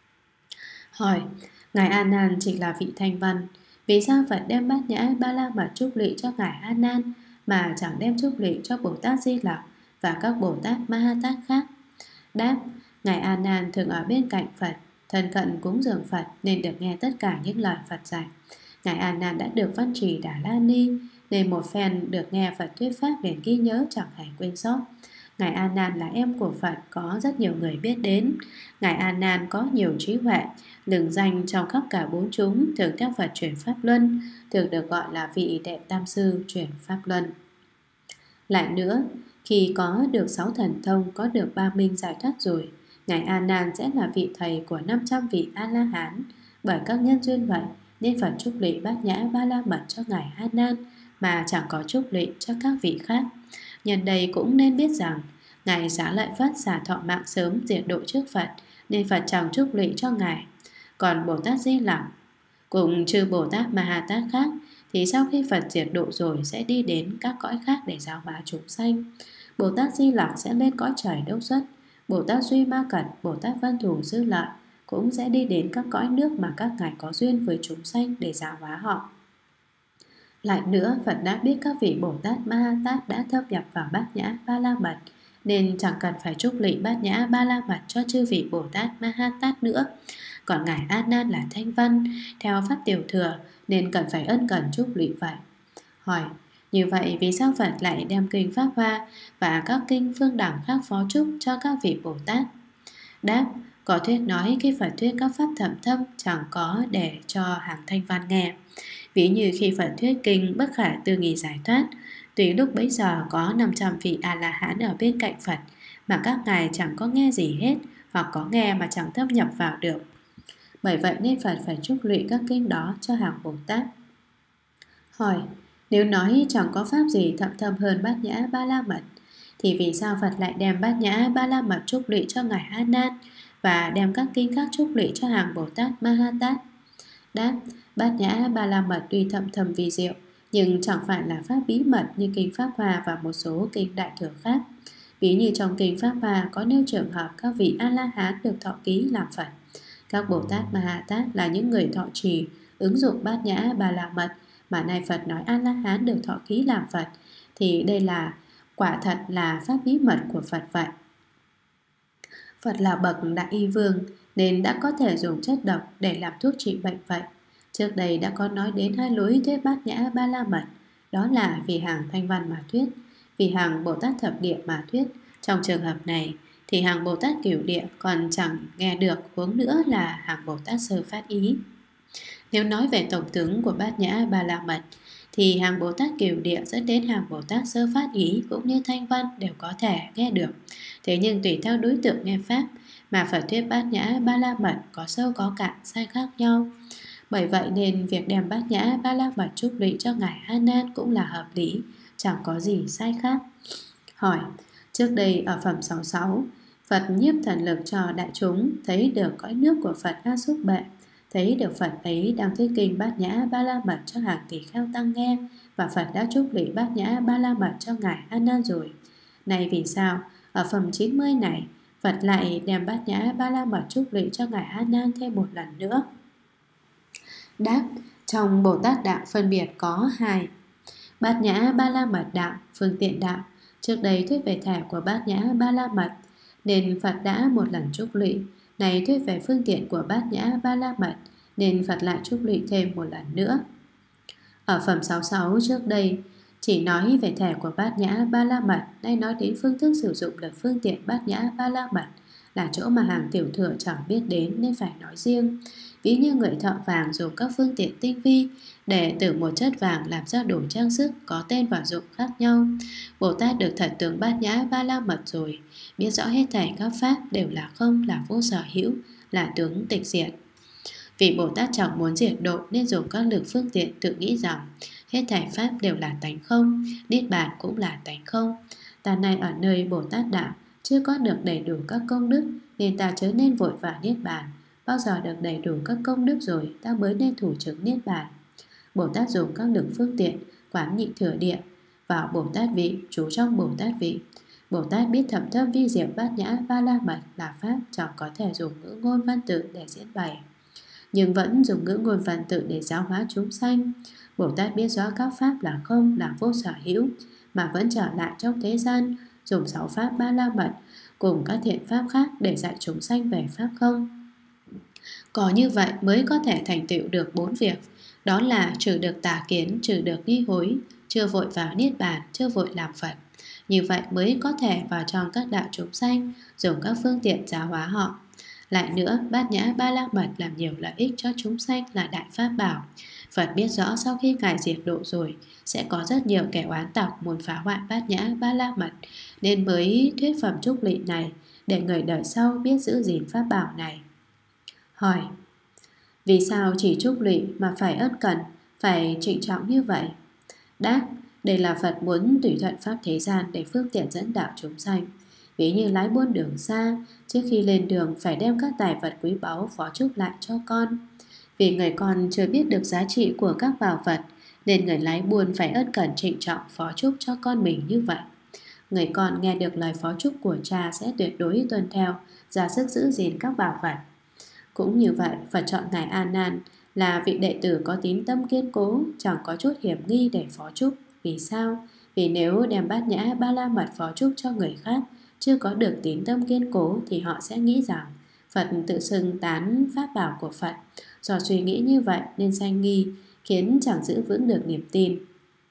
Hỏi: ngài A Nan chỉ là vị thanh văn, vì sao Phật đem bát nhã ba la mật chúc lụy cho ngài A Nan mà chẳng đem chúc lụy cho Bồ Tát Di Lặc và các Bồ Tát Ma Ha Tát khác? Đáp: ngài A Nan thường ở bên cạnh Phật, thân cận cúng dường Phật, nên được nghe tất cả những lời Phật dạy. Ngài A Nan đã được văn trì Đà La Ni, nên một phen được nghe Phật thuyết pháp liền ghi nhớ, chẳng hề quên sót. Ngài A Nan là em của Phật, có rất nhiều người biết đến. Ngài A Nan có nhiều trí huệ, lừng danh trong khắp cả bốn chúng, thường theo Phật truyền pháp luân, thường được gọi là vị đệ tam sư truyền pháp luân. Lại nữa, khi có được 6 thần thông, có được 3 minh giải thoát rồi, ngài A Nan sẽ là vị thầy của 500 vị A La Hán. Bởi các nhân duyên vậy nên Phật chúc lụy bát nhã ba la mật cho ngài A Nan mà chẳng có chúc lụy cho các vị khác. Nhân đây cũng nên biết rằng ngài Xá Lợi Phất xả thọ mạng sớm, diệt độ trước Phật, nên Phật chẳng chúc lụy cho ngài. Còn Bồ Tát Di Lặc cùng chư Bồ Tát Ma Ha Tát khác thì sau khi Phật diệt độ rồi sẽ đi đến các cõi khác để giáo hóa chúng sanh. Bồ Tát Di Lặc sẽ lên cõi trời Đốc Xuất, Bồ Tát Duy Ma Cật, Bồ Tát Văn Thù Dư Lợi cũng sẽ đi đến các cõi nước mà các ngài có duyên với chúng sanh để giáo hóa họ. Lại nữa, Phật đã biết các vị Bồ Tát Ma Ha Tát đã thâm nhập vào bát nhã ba la mật, nên chẳng cần phải chúc lụy bát nhã ba la mật cho chư vị Bồ Tát Ma Ha Tát nữa. Còn ngài A Nan là thanh văn, theo pháp tiểu thừa, nên cần phải ân cần chúc lụy vậy. Hỏi: như vậy vì sao Phật lại đem kinh Pháp Hoa và các kinh phương đẳng khác phó chúc cho các vị Bồ Tát? Đáp: có thuyết nói khi Phật thuyết các pháp thậm thâm chẳng có để cho hàng thanh văn nghe. Ví như khi Phật thuyết kinh bất khả tư nghì giải thoát, tùy lúc bấy giờ có 500 vị A-la-hán ở bên cạnh Phật, mà các ngài chẳng có nghe gì hết, hoặc có nghe mà chẳng thâm nhập vào được. Bởi vậy nên Phật phải chúc lụy các kinh đó cho hàng Bồ Tát. Hỏi: nếu nói chẳng có pháp gì thậm thâm hơn bát nhã ba la mật, thì vì sao Phật lại đem bát nhã ba la mật chúc lụy cho ngài A Nan và đem các kinh khác chúc lụy cho hàng Bồ Tát Ma Ha Tát? Đáp: bát nhã ba la mật tuy thâm thâm vi diệu, nhưng chẳng phải là pháp bí mật như kinh Pháp Hoa và một số kinh đại thừa khác. Ví như trong kinh Pháp Hoa có nêu trường hợp các vị A-la-hán được thọ ký làm Phật. Các Bồ Tát Ma Ha Tát là những người thọ trì, ứng dụng bát nhã ba la mật, mà nay Phật nói A-la-hán được thọ ký làm Phật, thì đây là quả thật là pháp bí mật của Phật vậy. Phật là bậc đại y vương, nên đã có thể dùng chất độc để làm thuốc trị bệnh vậy. Trước đây đã có nói đến hai lối thuyết bát nhã ba la mật, đó là vì hàng thanh văn mà thuyết, vì hàng Bồ Tát thập địa mà thuyết. Trong trường hợp này thì hàng Bồ Tát cửu địa còn chẳng nghe được, huống nữa là hàng Bồ Tát sơ phát ý. Nếu nói về tổng tướng của bát nhã ba la mật thì hàng Bồ Tát Cửu Địa dẫn đến hàng Bồ Tát Sơ Phát Ý cũng như Thanh Văn đều có thể nghe được. Thế nhưng tùy theo đối tượng nghe pháp mà Phật thuyết Bát Nhã Ba La Mật có sâu có cạn, sai khác nhau. Bởi vậy nên việc đem Bát Nhã Ba La Mật chúc lụy cho Ngài A Nan cũng là hợp lý, chẳng có gì sai khác. Hỏi: trước đây ở phẩm 66, Phật nhiếp thần lực cho đại chúng thấy được cõi nước của Phật A Xúc Bệ, thấy được Phật ấy đang thuyết kinh Bát Nhã Ba La Mật cho hàng tỷ kheo tăng nghe, và Phật đã chúc lụy Bát Nhã Ba La Mật cho Ngài A Nan rồi. Này vì sao ở phẩm 90 này Phật lại đem Bát Nhã Ba La Mật chúc lụy cho Ngài A Nan thêm một lần nữa? Đáp: trong Bồ Tát đạo phân biệt có hai: Bát Nhã Ba La Mật đạo, phương tiện đạo. Trước đây thuyết về thể của Bát Nhã Ba La Mật nên Phật đã một lần chúc lụy. Này thuyết về phương tiện của Bát Nhã Ba La Mật nên Phật lại chúc lụy thêm một lần nữa. Ở phẩm 66 trước đây chỉ nói về thể của Bát Nhã Ba La Mật, nay nói đến phương thức sử dụng được phương tiện Bát Nhã Ba La Mật, là chỗ mà hàng tiểu thừa chẳng biết đến nên phải nói riêng. Ví như người thợ vàng dùng các phương tiện tinh vi để từ một chất vàng làm ra đồ trang sức có tên và dụng khác nhau. Bồ Tát được thật tướng Bát Nhã Ba La Mật rồi, biết rõ hết thảy các pháp đều là không, là vô sở hữu, là tướng tịch diệt. Vì Bồ Tát chẳng muốn diệt độ nên dùng các lực phương tiện tự nghĩ rằng hết thảy pháp đều là tánh không, niết bàn cũng là tánh không. Ta nay ở nơi Bồ Tát đạo chưa có được đầy đủ các công đức nên ta chớ nên vội vào niết bàn. Bao giờ được đầy đủ các công đức rồi ta mới nên thủ chứng niết bàn. Bồ Tát dùng các lực phương tiện quán nhị thừa địa, vào Bồ Tát vị, trú trong Bồ Tát vị. Bồ Tát biết thẩm thâm vi diệu Bát Nhã Ba La Mật là pháp chẳng có thể dùng ngữ ngôn văn tự để diễn bày, nhưng vẫn dùng ngữ ngôn văn tự để giáo hóa chúng sanh. Bồ Tát biết rõ các pháp là không, là vô sở hữu, mà vẫn trở lại trong thế gian, dùng 6 pháp Ba La Mật cùng các thiện pháp khác để dạy chúng sanh về pháp không. Có như vậy mới có thể thành tựu được 4 việc, đó là trừ được tà kiến, trừ được nghi hối, chưa vội vào niết bàn, chưa vội làm Phật. Như vậy mới có thể vào trong các đạo chúng sanh, dùng các phương tiện giáo hóa họ. Lại nữa, Bát Nhã Ba La Mật làm nhiều lợi ích cho chúng sanh là đại pháp bảo. Phật biết rõ sau khi Ngài diệt độ rồi sẽ có rất nhiều kẻ oán tặc muốn phá hoại Bát Nhã Ba La Mật, nên mới thuyết phẩm chúc lụy này để người đời sau biết giữ gìn pháp bảo này. Hỏi: vì sao chỉ chúc lụy mà phải ân cần, phải trịnh trọng như vậy? Đáp: đây là Phật muốn tùy thuận pháp thế gian để phương tiện dẫn đạo chúng sanh. Ví như lái buôn đường xa, trước khi lên đường phải đem các tài vật quý báu phó chúc lại cho con. Vì người con chưa biết được giá trị của các bảo vật nên người lái buôn phải ân cần trịnh trọng phó chúc cho con mình như vậy. Người con nghe được lời phó chúc của cha sẽ tuyệt đối tuân theo, ra sức giữ gìn các bảo vật. Cũng như vậy, Phật chọn Ngài A Nan là vị đệ tử có tín tâm kiên cố, chẳng có chút hiểm nghi để phó chúc. Vì sao? Vì nếu đem Bát Nhã Ba La Mật phó chúc cho người khác chưa có được tín tâm kiên cố thì họ sẽ nghĩ rằng Phật tự xưng tán pháp bảo của Phật. Do suy nghĩ như vậy nên sanh nghi, khiến chẳng giữ vững được niềm tin.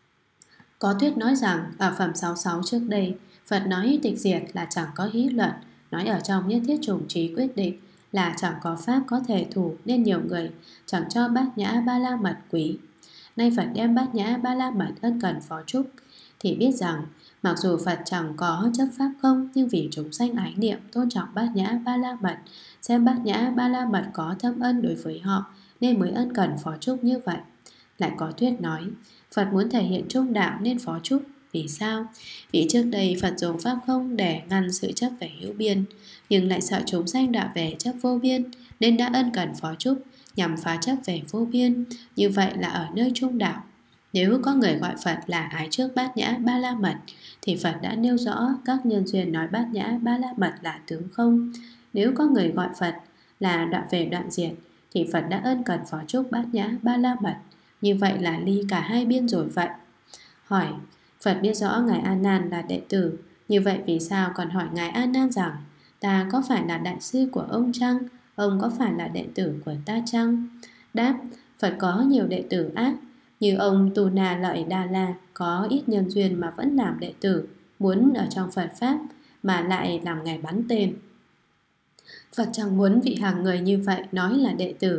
Có thuyết nói rằng ở phẩm 66 trước đây, Phật nói tịch diệt là chẳng có hí luận, nói ở trong nhất thiết chủng trí quyết định là chẳng có pháp có thể thủ, nên nhiều người chẳng cho Bát Nhã Ba La Mật quý. Nay Phật đem Bát Nhã Ba La Mật ân cần phó chúc thì biết rằng mặc dù Phật chẳng có chấp pháp không, nhưng vì chúng sanh ái niệm tôn trọng Bát Nhã Ba La Mật, xem Bát Nhã Ba La Mật có thâm ân đối với họ nên mới ân cần phó chúc như vậy. Lại có thuyết nói Phật muốn thể hiện trung đạo nên phó chúc. Vì sao? Vì trước đây Phật dùng pháp không để ngăn sự chấp về hữu biên, nhưng lại sợ chúng sanh đọa về chấp vô biên nên đã ân cần phó chúc nhằm phá chấp về vô biên. Như vậy là ở nơi trung đạo. Nếu có người gọi Phật là ái trước Bát Nhã Ba La Mật thì Phật đã nêu rõ các nhân duyên nói Bát Nhã Ba La Mật là tướng không. Nếu có người gọi Phật là đoạn về đoạn diệt thì Phật đã ân cần phó chúc Bát Nhã Ba La Mật. Như vậy là ly cả hai biên rồi vậy. Hỏi: Phật biết rõ Ngài A Nan là đệ tử, như vậy vì sao còn hỏi Ngài A Nan rằng ta có phải là đại sư của ông chăng? Ông có phải là đệ tử của ta chăng? Đáp: Phật có nhiều đệ tử ác, như ông Tu Na Lợi Đa La có ít nhân duyên mà vẫn làm đệ tử, muốn ở trong Phật Pháp mà lại làm Ngài bắn tên. Phật chẳng muốn vị hàng người như vậy nói là đệ tử,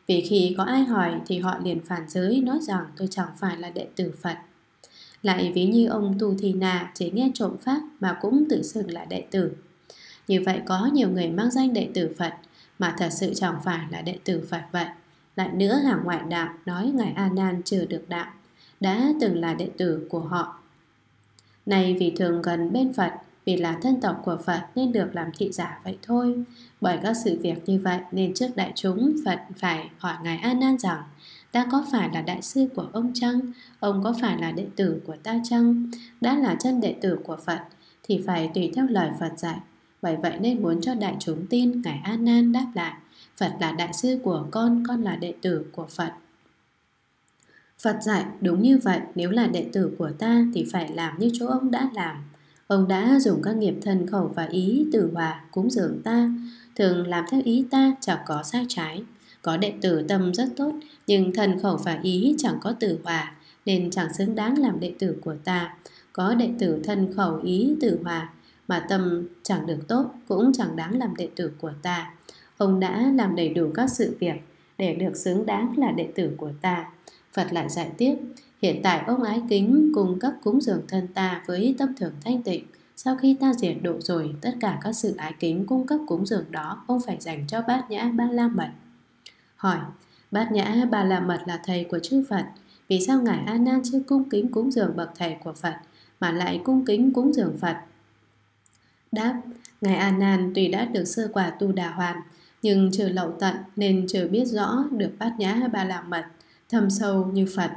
Vì khi có ai hỏi thì họ liền phản giới nói rằng tôi chẳng phải là đệ tử Phật. Lại ví như ông Tu Thi Na chỉ nghe trộm pháp mà cũng tự xưng là đệ tử. Như vậy có nhiều người mang danh đệ tử Phật mà thật sự chẳng phải là đệ tử Phật vậy. Lại nữa hàng ngoại đạo nói Ngài A Nan chưa được đạo, đã từng là đệ tử của họ. Này vì thường gần bên Phật, vì là thân tộc của Phật nên được làm thị giả vậy thôi. Bởi các sự việc như vậy nên trước đại chúng Phật phải hỏi Ngài A Nan rằng: ta có phải là đại sư của ông chăng? Ông có phải là đệ tử của ta chăng? Đã là chân đệ tử của Phật thì phải tùy theo lời Phật dạy. Bởi vậy nên muốn cho đại chúng tin, Ngài A Nan đáp lại: Phật là đại sư của con là đệ tử của Phật. Phật dạy đúng như vậy, nếu là đệ tử của ta thì phải làm như chỗ ông đã làm. Ông đã dùng các nghiệp thân khẩu và ý từ hòa cúng dường ta, thường làm theo ý ta, chẳng có sai trái. Có đệ tử tâm rất tốt, nhưng thân khẩu và ý chẳng có từ hòa, nên chẳng xứng đáng làm đệ tử của ta. Có đệ tử thân khẩu ý từ hòa, mà tâm chẳng được tốt, cũng chẳng đáng làm đệ tử của ta. Ông đã làm đầy đủ các sự việc để được xứng đáng là đệ tử của ta. Phật lại dạy tiếp: hiện tại ông ái kính cung cấp cúng dường thân ta với tâm thường thanh tịnh. Sau khi ta diệt độ rồi, tất cả các sự ái kính cung cấp cúng dường đó ông phải dành cho Bát Nhã Ba La Mật. Hỏi: Bát Nhã Ba La Mật là thầy của chư Phật, vì sao Ngài A Nan chưa cung kính cúng dường bậc thầy của Phật mà lại cung kính cúng dường Phật? Đáp: Ngài A Nan tuy đã được sơ quả tu đà hoàn, nhưng chưa lậu tận nên chưa biết rõ được Bát Nhã Ba La Mật thâm sâu như Phật.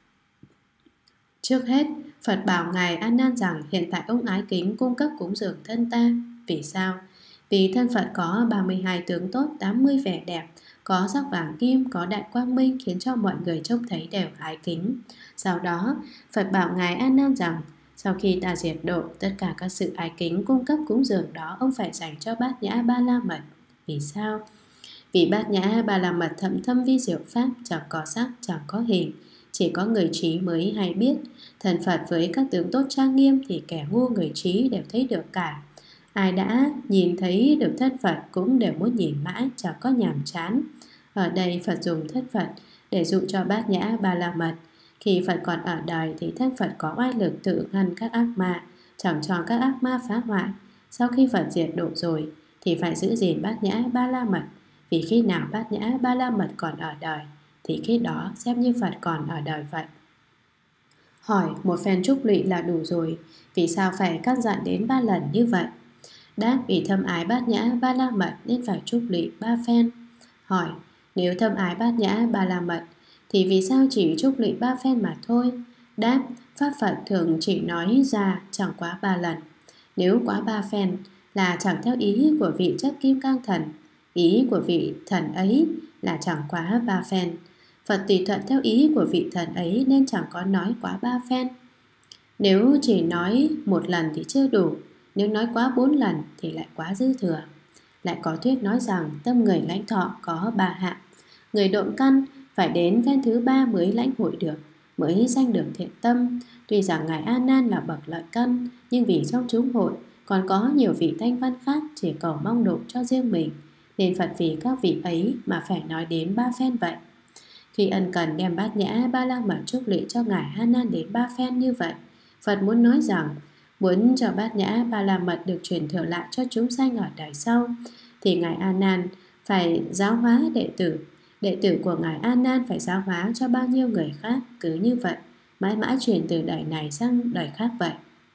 Trước hết, Phật bảo Ngài A Nan rằng hiện tại ông ái kính cung cấp cúng dường thân ta. Vì sao? Vì thân Phật có 32 tướng tốt, 80 vẻ đẹp, có sắc vàng kim, có đại quang minh, khiến cho mọi người trông thấy đều ái kính. Sau đó, Phật bảo Ngài A Nan rằng sau khi ta diệt độ, tất cả các sự ái kính cung cấp cúng dường đó ông phải dành cho Bát Nhã Ba La Mật. Vì sao? Vì Bát Nhã Ba La Mật thậm thâm vi diệu pháp, chẳng có sắc, chẳng có hình, chỉ có người trí mới hay biết. Thần Phật với các tướng tốt trang nghiêm thì kẻ ngu người trí đều thấy được cả. Ai đã nhìn thấy được thân Phật cũng đều muốn nhìn mãi, chẳng có nhàm chán. Ở đây Phật dùng thân Phật để dụ cho Bát Nhã Ba La Mật. Khi Phật còn ở đời thì thân Phật có oai lực tự ngăn các ác ma, chẳng cho các ác ma phá hoại. Sau khi Phật diệt độ rồi thì phải giữ gìn Bát Nhã Ba La Mật. Vì khi nào Bát Nhã Ba La Mật còn ở đời thì khi đó xem như Phật còn ở đời vậy. Hỏi: một phen trúc lụy là đủ rồi, vì sao phải căn dặn đến 3 lần như vậy? Đáp: vì thâm ái Bát Nhã Ba La Mật nên phải trúc lụy 3 phen. Hỏi: nếu thâm ái Bát Nhã Ba La Mật thì vì sao chỉ trúc lụy 3 phen mà thôi? Đáp: Pháp Phật thường chỉ nói ra chẳng quá 3 lần. Nếu quá 3 phen là chẳng theo ý của vị chất kim cang thần. Ý của vị thần ấy là chẳng quá 3 phen. Phật tùy thuận theo ý của vị thần ấy nên chẳng có nói quá 3 phen. Nếu chỉ nói 1 lần thì chưa đủ, nếu nói quá 4 lần thì lại quá dư thừa. Lại có thuyết nói rằng tâm người lãnh thọ có 3 hạng. Người độn căn phải đến phen thứ 3 mới lãnh hội được, mới sanh được thiện tâm. Tuy rằng Ngài A Nan là bậc lợi căn, nhưng vì trong chúng hội còn có nhiều vị thanh văn khác chỉ cầu mong độ cho riêng mình, nên Phật vì các vị ấy mà phải nói đến 3 phen vậy. Khi ân cần đem Bát Nhã Ba La Mật trúc lụy cho Ngài A Nan đến 3 phen như vậy, Phật muốn nói rằng muốn cho Bát Nhã Ba La Mật được truyền thừa lại cho chúng sanh ở đời sau thì Ngài A Nan phải giáo hóa đệ tử. Đệ tử của Ngài A Nan phải giáo hóa cho bao nhiêu người khác, cứ như vậy mãi mãi truyền từ đời này sang đời khác vậy.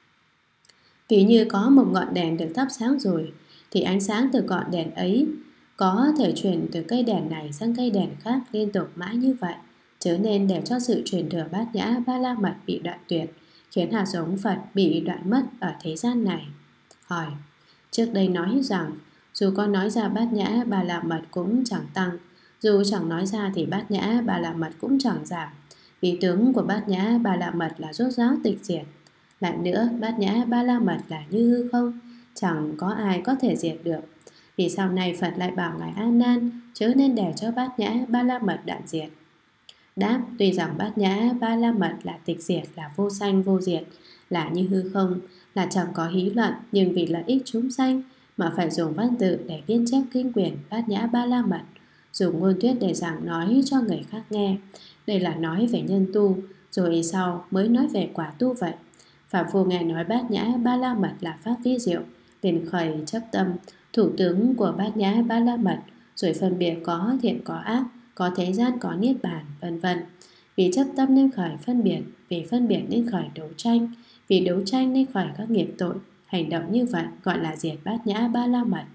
Ví như có một ngọn đèn được thắp sáng rồi thì ánh sáng từ ngọn đèn ấy có thể truyền từ cây đèn này sang cây đèn khác liên tục mãi như vậy. Chớ nên để cho sự truyền thừa Bát Nhã Ba La Mật bị đoạn tuyệt, khiến hạt giống Phật bị đoạn mất ở thế gian này. Hỏi: trước đây nói rằng dù có nói ra Bát Nhã Ba La Mật cũng chẳng tăng, dù chẳng nói ra thì Bát Nhã Ba La Mật cũng chẳng giảm, vì tướng của Bát Nhã Ba La Mật là rốt ráo tịch diệt. Lại nữa, Bát Nhã Ba La Mật là như hư không, chẳng có ai có thể diệt được. Vì sau này Phật lại bảo Ngài A Nan chớ nên để cho Bát Nhã Ba La Mật đoạn diệt. Đáp: tuy rằng Bát Nhã Ba La Mật là tịch diệt, là vô sanh vô diệt, là như hư không, là chẳng có hí luận, nhưng vì lợi ích chúng sanh mà phải dùng văn tự để biên chép kinh quyển Bát Nhã Ba La Mật. dùng ngôn thuyết để giảng nói cho người khác nghe. Đây là nói về nhân tu, rồi sau mới nói về quả tu vậy. Phạm Phu nghe nói Bát Nhã Ba La Mật là pháp vi diệu, liền khởi chấp tâm, thủ tướng của Bát Nhã Ba La Mật, rồi phân biệt có thiện có ác, có thế gian có niết bàn, vân vân. Vì chấp tâm nên khởi phân biệt, vì phân biệt nên khởi đấu tranh, vì đấu tranh nên khởi các nghiệp tội. Hành động như vậy gọi là diệt Bát Nhã Ba La Mật.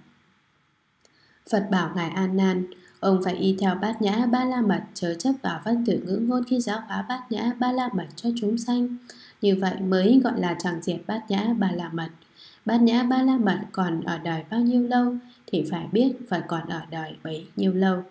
Phật bảo ngài An Nan, ông phải y theo Bát Nhã Ba La Mật, chớ chấp vào văn tự ngữ ngôn khi giáo hóa Bát Nhã Ba La Mật cho chúng sanh. Như vậy mới gọi là chẳng diệt Bát Nhã Ba La Mật. Bát Nhã Ba La Mật còn ở đời bao nhiêu lâu thì phải biết Phật còn ở đời bấy nhiêu lâu.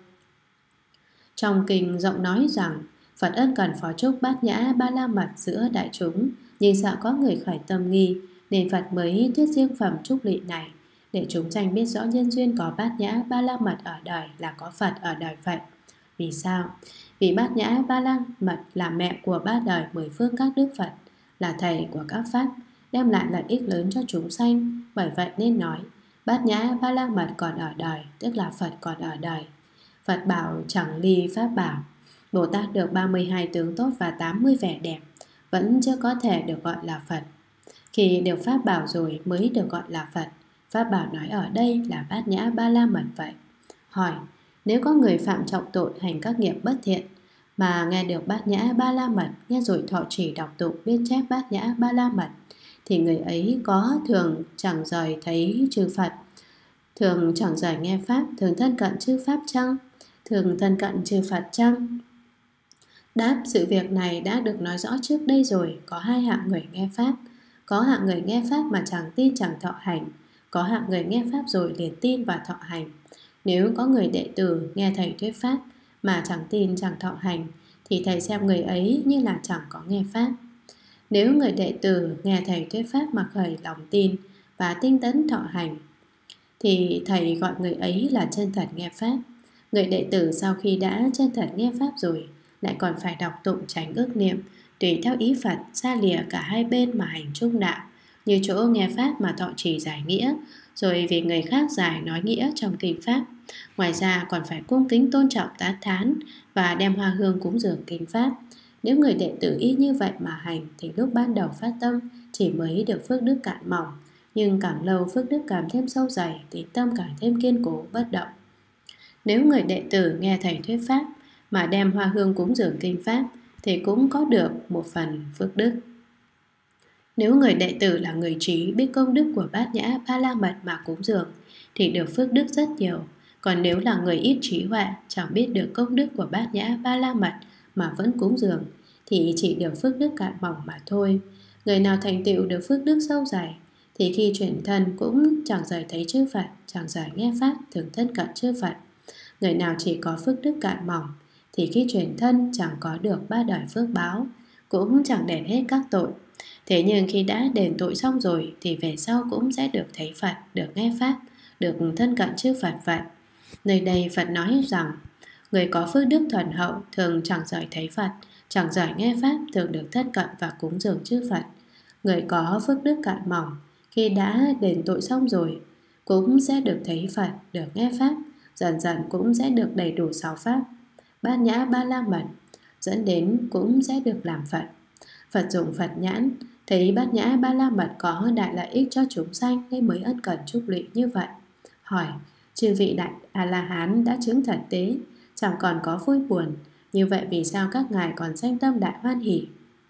Trong kinh rộng nói rằng Phật ân cần phó chúc Bát Nhã Ba La Mật giữa đại chúng, nhưng sợ có người khởi tâm nghi, nên Phật mới thuyết riêng phẩm chúc lị này, để chúng sanh biết rõ nhân duyên có Bát Nhã Ba La Mật ở đời là có Phật ở đời vậy. Vì sao? Vì Bát Nhã Ba La Mật là mẹ của ba đời mười phương các đức Phật, là thầy của các pháp, đem lại lợi ích lớn cho chúng sanh. Bởi vậy nên nói Bát Nhã Ba La Mật còn ở đời, tức là Phật còn ở đời. Phật bảo chẳng ly pháp bảo. Bồ Tát được 32 tướng tốt và 80 vẻ đẹp, vẫn chưa có thể được gọi là Phật. Khi được pháp bảo rồi mới được gọi là Phật. Pháp bảo nói ở đây là Bát Nhã Ba La Mật vậy. Hỏi, nếu có người phạm trọng tội hành các nghiệp bất thiện, mà nghe được Bát Nhã Ba La Mật, nghe rồi thọ trì đọc tụng biết chép Bát Nhã Ba La Mật, thì người ấy có thường chẳng rời thấy chư Phật, thường chẳng rời nghe Pháp, thường thân cận chư Pháp chăng? Thường thân cận chư Phật chăng? Đáp, sự việc này đã được nói rõ trước đây rồi. Có hai hạng người nghe Pháp. Có hạng người nghe Pháp mà chẳng tin chẳng thọ hành. Có hạng người nghe Pháp rồi liền tin và thọ hành. Nếu có người đệ tử nghe thầy thuyết Pháp mà chẳng tin chẳng thọ hành, thì thầy xem người ấy như là chẳng có nghe Pháp. Nếu người đệ tử nghe thầy thuyết Pháp mà khởi lòng tin và tinh tấn thọ hành, thì thầy gọi người ấy là chân thật nghe Pháp. Người đệ tử sau khi đã chân thật nghe Pháp rồi, lại còn phải đọc tụng tránh ước niệm, tùy theo ý Phật, xa lìa cả hai bên mà hành trung đạo, như chỗ nghe Pháp mà thọ trì giải nghĩa, rồi vì người khác giải nói nghĩa trong kinh Pháp. Ngoài ra còn phải cung kính tôn trọng tán thán và đem hoa hương cúng dường kinh Pháp. Nếu người đệ tử y như vậy mà hành, thì lúc ban đầu phát tâm chỉ mới được phước đức cạn mỏng, nhưng càng lâu phước đức càng thêm sâu dày, thì tâm càng thêm kiên cố bất động. Nếu người đệ tử nghe thầy thuyết Pháp mà đem hoa hương cúng dường kinh Pháp, thì cũng có được một phần phước đức. Nếu người đệ tử là người trí, biết công đức của Bát Nhã Ba La Mật mà cúng dường, thì được phước đức rất nhiều. Còn nếu là người ít trí huệ, chẳng biết được công đức của Bát Nhã Ba La Mật mà vẫn cúng dường, thì chỉ được phước đức cạn mỏng mà thôi. Người nào thành tựu được phước đức sâu dày, thì khi chuyển thân cũng chẳng rời thấy chư Phật, chẳng rời nghe Pháp, thường thân cận chư Phật. Người nào chỉ có phước đức cạn mỏng, thì khi chuyển thân chẳng có được ba đời phước báo, cũng chẳng đền hết các tội. Thế nhưng khi đã đền tội xong rồi, thì về sau cũng sẽ được thấy Phật, được nghe Pháp, được thân cận chư Phật vậy. Nơi đây Phật nói rằng, người có phước đức thuần hậu thường chẳng rời thấy Phật, chẳng rời nghe Pháp, thường được thân cận và cúng dường chư Phật. Người có phước đức cạn mỏng, khi đã đền tội xong rồi, cũng sẽ được thấy Phật, được nghe Pháp, dần dần cũng sẽ được đầy đủ 6 Pháp, Bát Nhã Ba La Mật, dẫn đến cũng sẽ được làm Phật. Phật dùng Phật nhãn, thấy Bát Nhã Ba La Mật có đại lợi ích cho chúng sanh, nên mới ân cần chúc lụy như vậy. Hỏi, chư vị đại A-la-hán đã chứng thật tế, chẳng còn có vui buồn, như vậy vì sao các ngài còn sanh tâm đại hoan hỷ?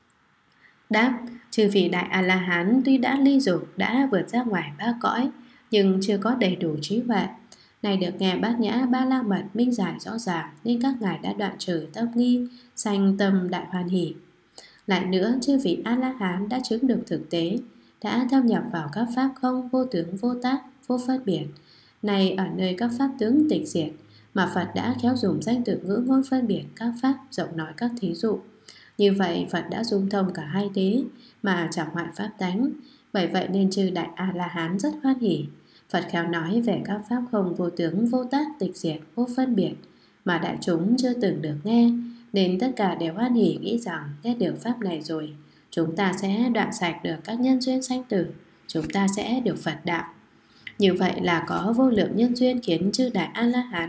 Đáp, chư vị đại A-la-hán tuy đã ly dục, đã vượt ra ngoài 3 cõi, nhưng chưa có đầy đủ trí huệ. Này được nghe Bát Nhã Ba La Mật minh giải rõ ràng, nên các ngài đã đoạn trừ tâm nghi, sanh tâm đại hoan hỷ. Lại nữa, chư vị A-la-hán đã chứng được thực tế, đã thâm nhập vào các pháp không, vô tướng, vô tác, vô phân biệt. Này ở nơi các pháp tướng tịch diệt, mà Phật đã khéo dùng danh từ ngữ ngôn phân biệt các pháp, rộng nói các thí dụ. Như vậy Phật đã dung thông cả hai thế, mà chẳng hoại pháp tánh. Bởi vậy nên chư đại A-la-hán rất hoan hỷ. Phật khéo nói về các pháp không, vô tướng, vô tác, tịch diệt, vô phân biệt, mà đại chúng chưa từng được nghe, nên tất cả đều hoan hỷ nghĩ rằng nghe được pháp này rồi, chúng ta sẽ đoạn sạch được các nhân duyên sanh tử, chúng ta sẽ được Phật đạo. Như vậy là có vô lượng nhân duyên khiến chư đại A-la-hán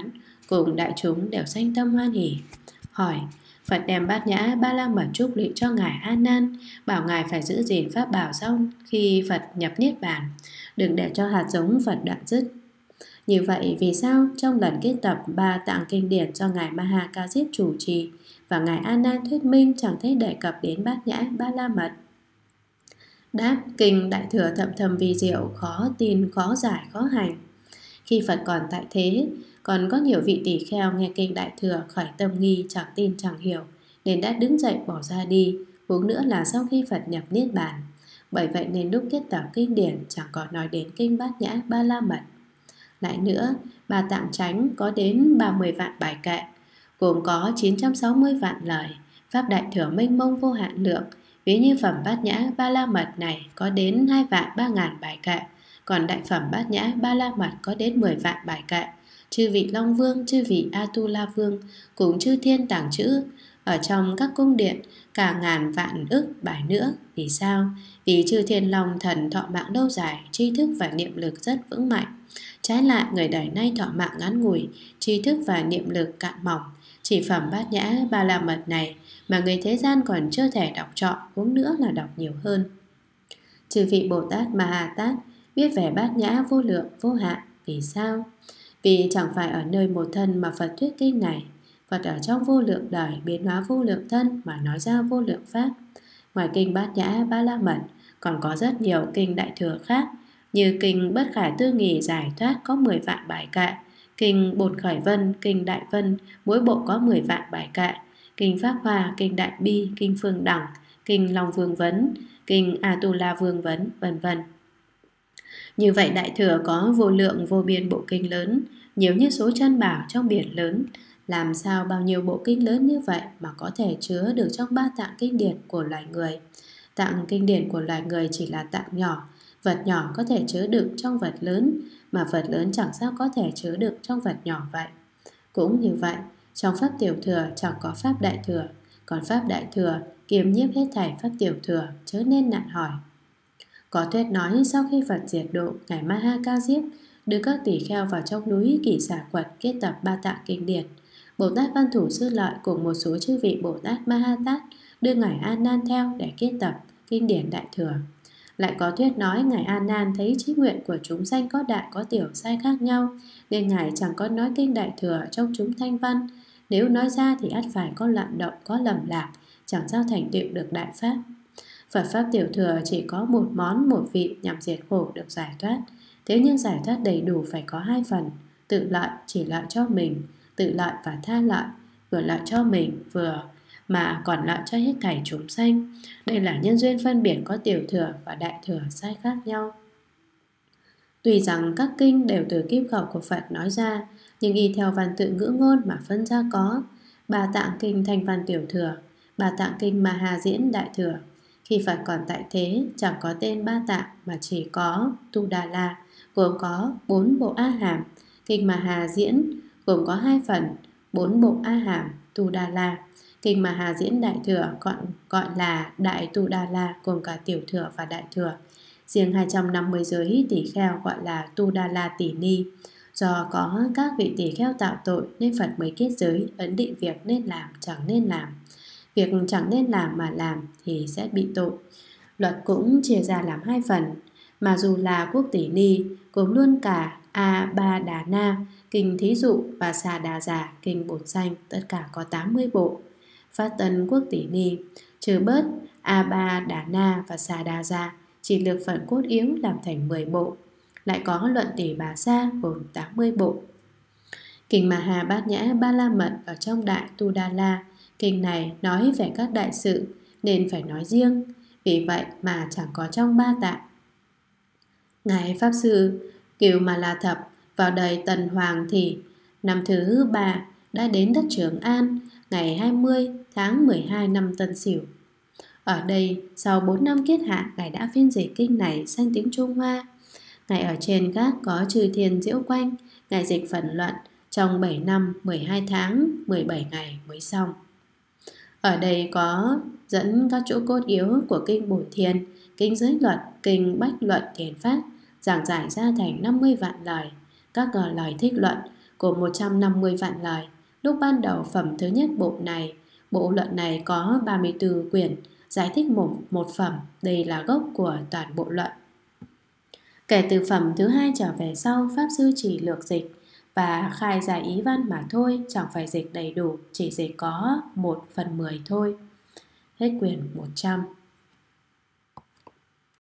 cùng đại chúng đều sanh tâm hoan hỉ. Hỏi: Phật đem Bát Nhã Ba La Mật chúc lụy cho ngài A Nan, bảo ngài phải giữ gìn pháp bảo sau khi Phật nhập niết bàn, đừng để cho hạt giống Phật đoạn dứt. Như vậy vì sao trong lần kết tập 3 tạng kinh điển do ngài Maha Ca Diếp chủ trì và ngài A Nan thuyết minh chẳng thấy đề cập đến Bát Nhã Ba La Mật? Đáp: kinh Đại Thừa thậm thầm vi diệu, khó tin, khó giải, khó hành. Khi Phật còn tại thế, còn có nhiều vị tỷ kheo nghe kinh Đại Thừa khởi tâm nghi, chẳng tin chẳng hiểu, nên đã đứng dậy bỏ ra đi, huống nữa là sau khi Phật nhập niết bàn. Bởi vậy nên lúc kết tập kinh điển chẳng có nói đến kinh Bát Nhã Ba La Mật. Lại nữa, Ba Tạng Chánh có đến 30 vạn bài kệ, gồm có 960 vạn lời, pháp Đại Thừa mênh mông vô hạn lượng. Ví như phẩm Bát Nhã Ba La Mật này có đến 2 vạn 3 ngàn bài kệ, còn đại phẩm Bát Nhã Ba La Mật có đến 10 vạn bài kệ. Chư vị Long Vương, chư vị Atula Vương cùng chư thiên tàng trữ ở trong các cung điện cả ngàn vạn ức bài nữa. Vì sao? Vì chư thiên long thần thọ mạng lâu dài, tri thức và niệm lực rất vững mạnh. Trái lại, người đời nay thọ mạng ngắn ngủi, tri thức và niệm lực cạn mỏng. Chỉ phẩm Bát Nhã Ba La Mật này mà người thế gian còn chưa thể đọc trọn, huống nữa là đọc nhiều hơn. Chư vị Bồ Tát Ma Ha Tát biết về Bát Nhã vô lượng vô hạn. Vì sao? Vì chẳng phải ở nơi một thân mà Phật thuyết kinh này. Phật ở trong vô lượng đời biến hóa vô lượng thân mà nói ra vô lượng pháp. Ngoài kinh Bát Nhã Ba La Mật còn có rất nhiều kinh Đại Thừa khác, như kinh Bất Khả Tư Nghì Giải Thoát có 10 vạn bài kệ, kinh Bổn Khởi Vân, kinh Đại Vân mỗi bộ có 10 vạn bài kệ, kinh Pháp Hoa, kinh Đại Bi, kinh Phương Đẳng, kinh Long Vương Vấn, kinh Atula Vương Vấn, vân vân. Như vậy Đại Thừa có vô lượng vô biên bộ kinh lớn, nhiều như số chân bảo trong biển lớn. Làm sao bao nhiêu bộ kinh lớn như vậy mà có thể chứa được trong 3 tạng kinh điển của loài người? Tạng kinh điển của loài người chỉ là tạng nhỏ, vật nhỏ có thể chứa đựng trong vật lớn, mà vật lớn chẳng sao có thể chứa đựng trong vật nhỏ vậy. Cũng như vậy, trong pháp tiểu thừa chẳng có pháp đại thừa, còn pháp đại thừa kiềm nhiếp hết thảy pháp tiểu thừa, chớ nên nặng hỏi. Có thuyết nói sau khi Phật diệt độ, ngài Maha Ca Diếp đưa các tỷ kheo vào trong núi Kỷ Xà Quật kết tập 3 tạng kinh điển. Bồ Tát Văn Thủ Sư Lợi cùng một số chư vị Bồ Tát Ma Ha Tát đưa ngài A Nan theo để kết tập kinh điển Đại Thừa. Lại có thuyết nói ngài A Nan thấy chí nguyện của chúng sanh có đại có tiểu sai khác nhau, nên ngài chẳng có nói kinh Đại Thừa trong chúng thanh văn. Nếu nói ra thì ắt phải có loạn động, có lầm lạc, chẳng sao thành tựu được đại pháp. Phật pháp tiểu thừa chỉ có một món một vị nhằm diệt khổ được giải thoát. Thế nhưng giải thoát đầy đủ phải có 2 phần: tự lợi chỉ lợi cho mình, tự lợi và tha lợi, vừa lợi cho mình vừa mà còn lợi cho hết thảy chúng sanh. Đây là nhân duyên phân biệt có tiểu thừa và đại thừa sai khác nhau. Tuy rằng các kinh đều từ kim khẩu của Phật nói ra, nhưng y theo văn tự ngữ ngôn mà phân ra có 3 tạng kinh thanh văn tiểu thừa, 3 tạng kinh Maha Diễn đại thừa. Khi Phật còn tại thế chẳng có tên 3 tạng mà chỉ có Tu Đà La, gồm có 4 bộ A Hàm, kinh Maha Diễn gồm có 2 phần, 4 bộ A Hàm, Tu Đà La. Kinh Maha Diễn đại thừa gọi là Đại Tu Đà La, gồm cả tiểu thừa và đại thừa. Riêng 250 giới tỷ kheo gọi là Tu Đà La Tỷ Ni. Do có các vị tỷ kheo tạo tội nên Phật mới kết giới ấn định việc nên làm chẳng nên làm. Việc chẳng nên làm mà làm thì sẽ bị tội. Luật cũng chia ra làm 2 phần, mà dù là quốc tỷ ni gồm luôn cả A Ba Đà Na, kinh Thí Dụ và Xà Đà Già, kinh Bổn Sanh, tất cả có 80 bộ. Phát Tân quốc tỷ ni trừ bớt A Ba Đà Na và Xà Đà Già, chỉ lược phần cốt yếu làm thành 10 bộ. Lại có Luận Tỷ Bà Sa gồm 80 bộ. Kinh Maha Bát Nhã Ba La Mật ở trong Đại Tu Đà La. Kinh này nói về các đại sự nên phải nói riêng, vì vậy mà chẳng có trong 3 tạng. Ngài Pháp Sư Cửu Mà La Thập vào đời Tần Hoàng thì năm thứ 3 đã đến đất Trường An ngày 20 tháng 12 năm Tân Sửu. Ở đây sau 4 năm kiết hạ, Ngài đã phiên dịch kinh này sang tiếng Trung Hoa. Ngài ở trên gác có chư thiên diễu quanh, Ngài dịch phần luận trong 7 năm 12 tháng 17 ngày mới xong. Ở đây có dẫn các chỗ cốt yếu của kinh Bổn Thiền, kinh Giới Luật, kinh Bách Luận Thiền Pháp, giảng giải ra thành 50 vạn lời. Các lời thích luận gồm 150 vạn lời. Lúc ban đầu phẩm thứ nhất bộ luận này có 34 quyển, giải thích một phẩm, đây là gốc của toàn bộ luận. Kể từ phẩm thứ hai trở về sau, Pháp Sư chỉ lược dịch và khai giải ý văn mà thôi, chẳng phải dịch đầy đủ, chỉ dịch có 1/10 thôi. Hết quyển 100.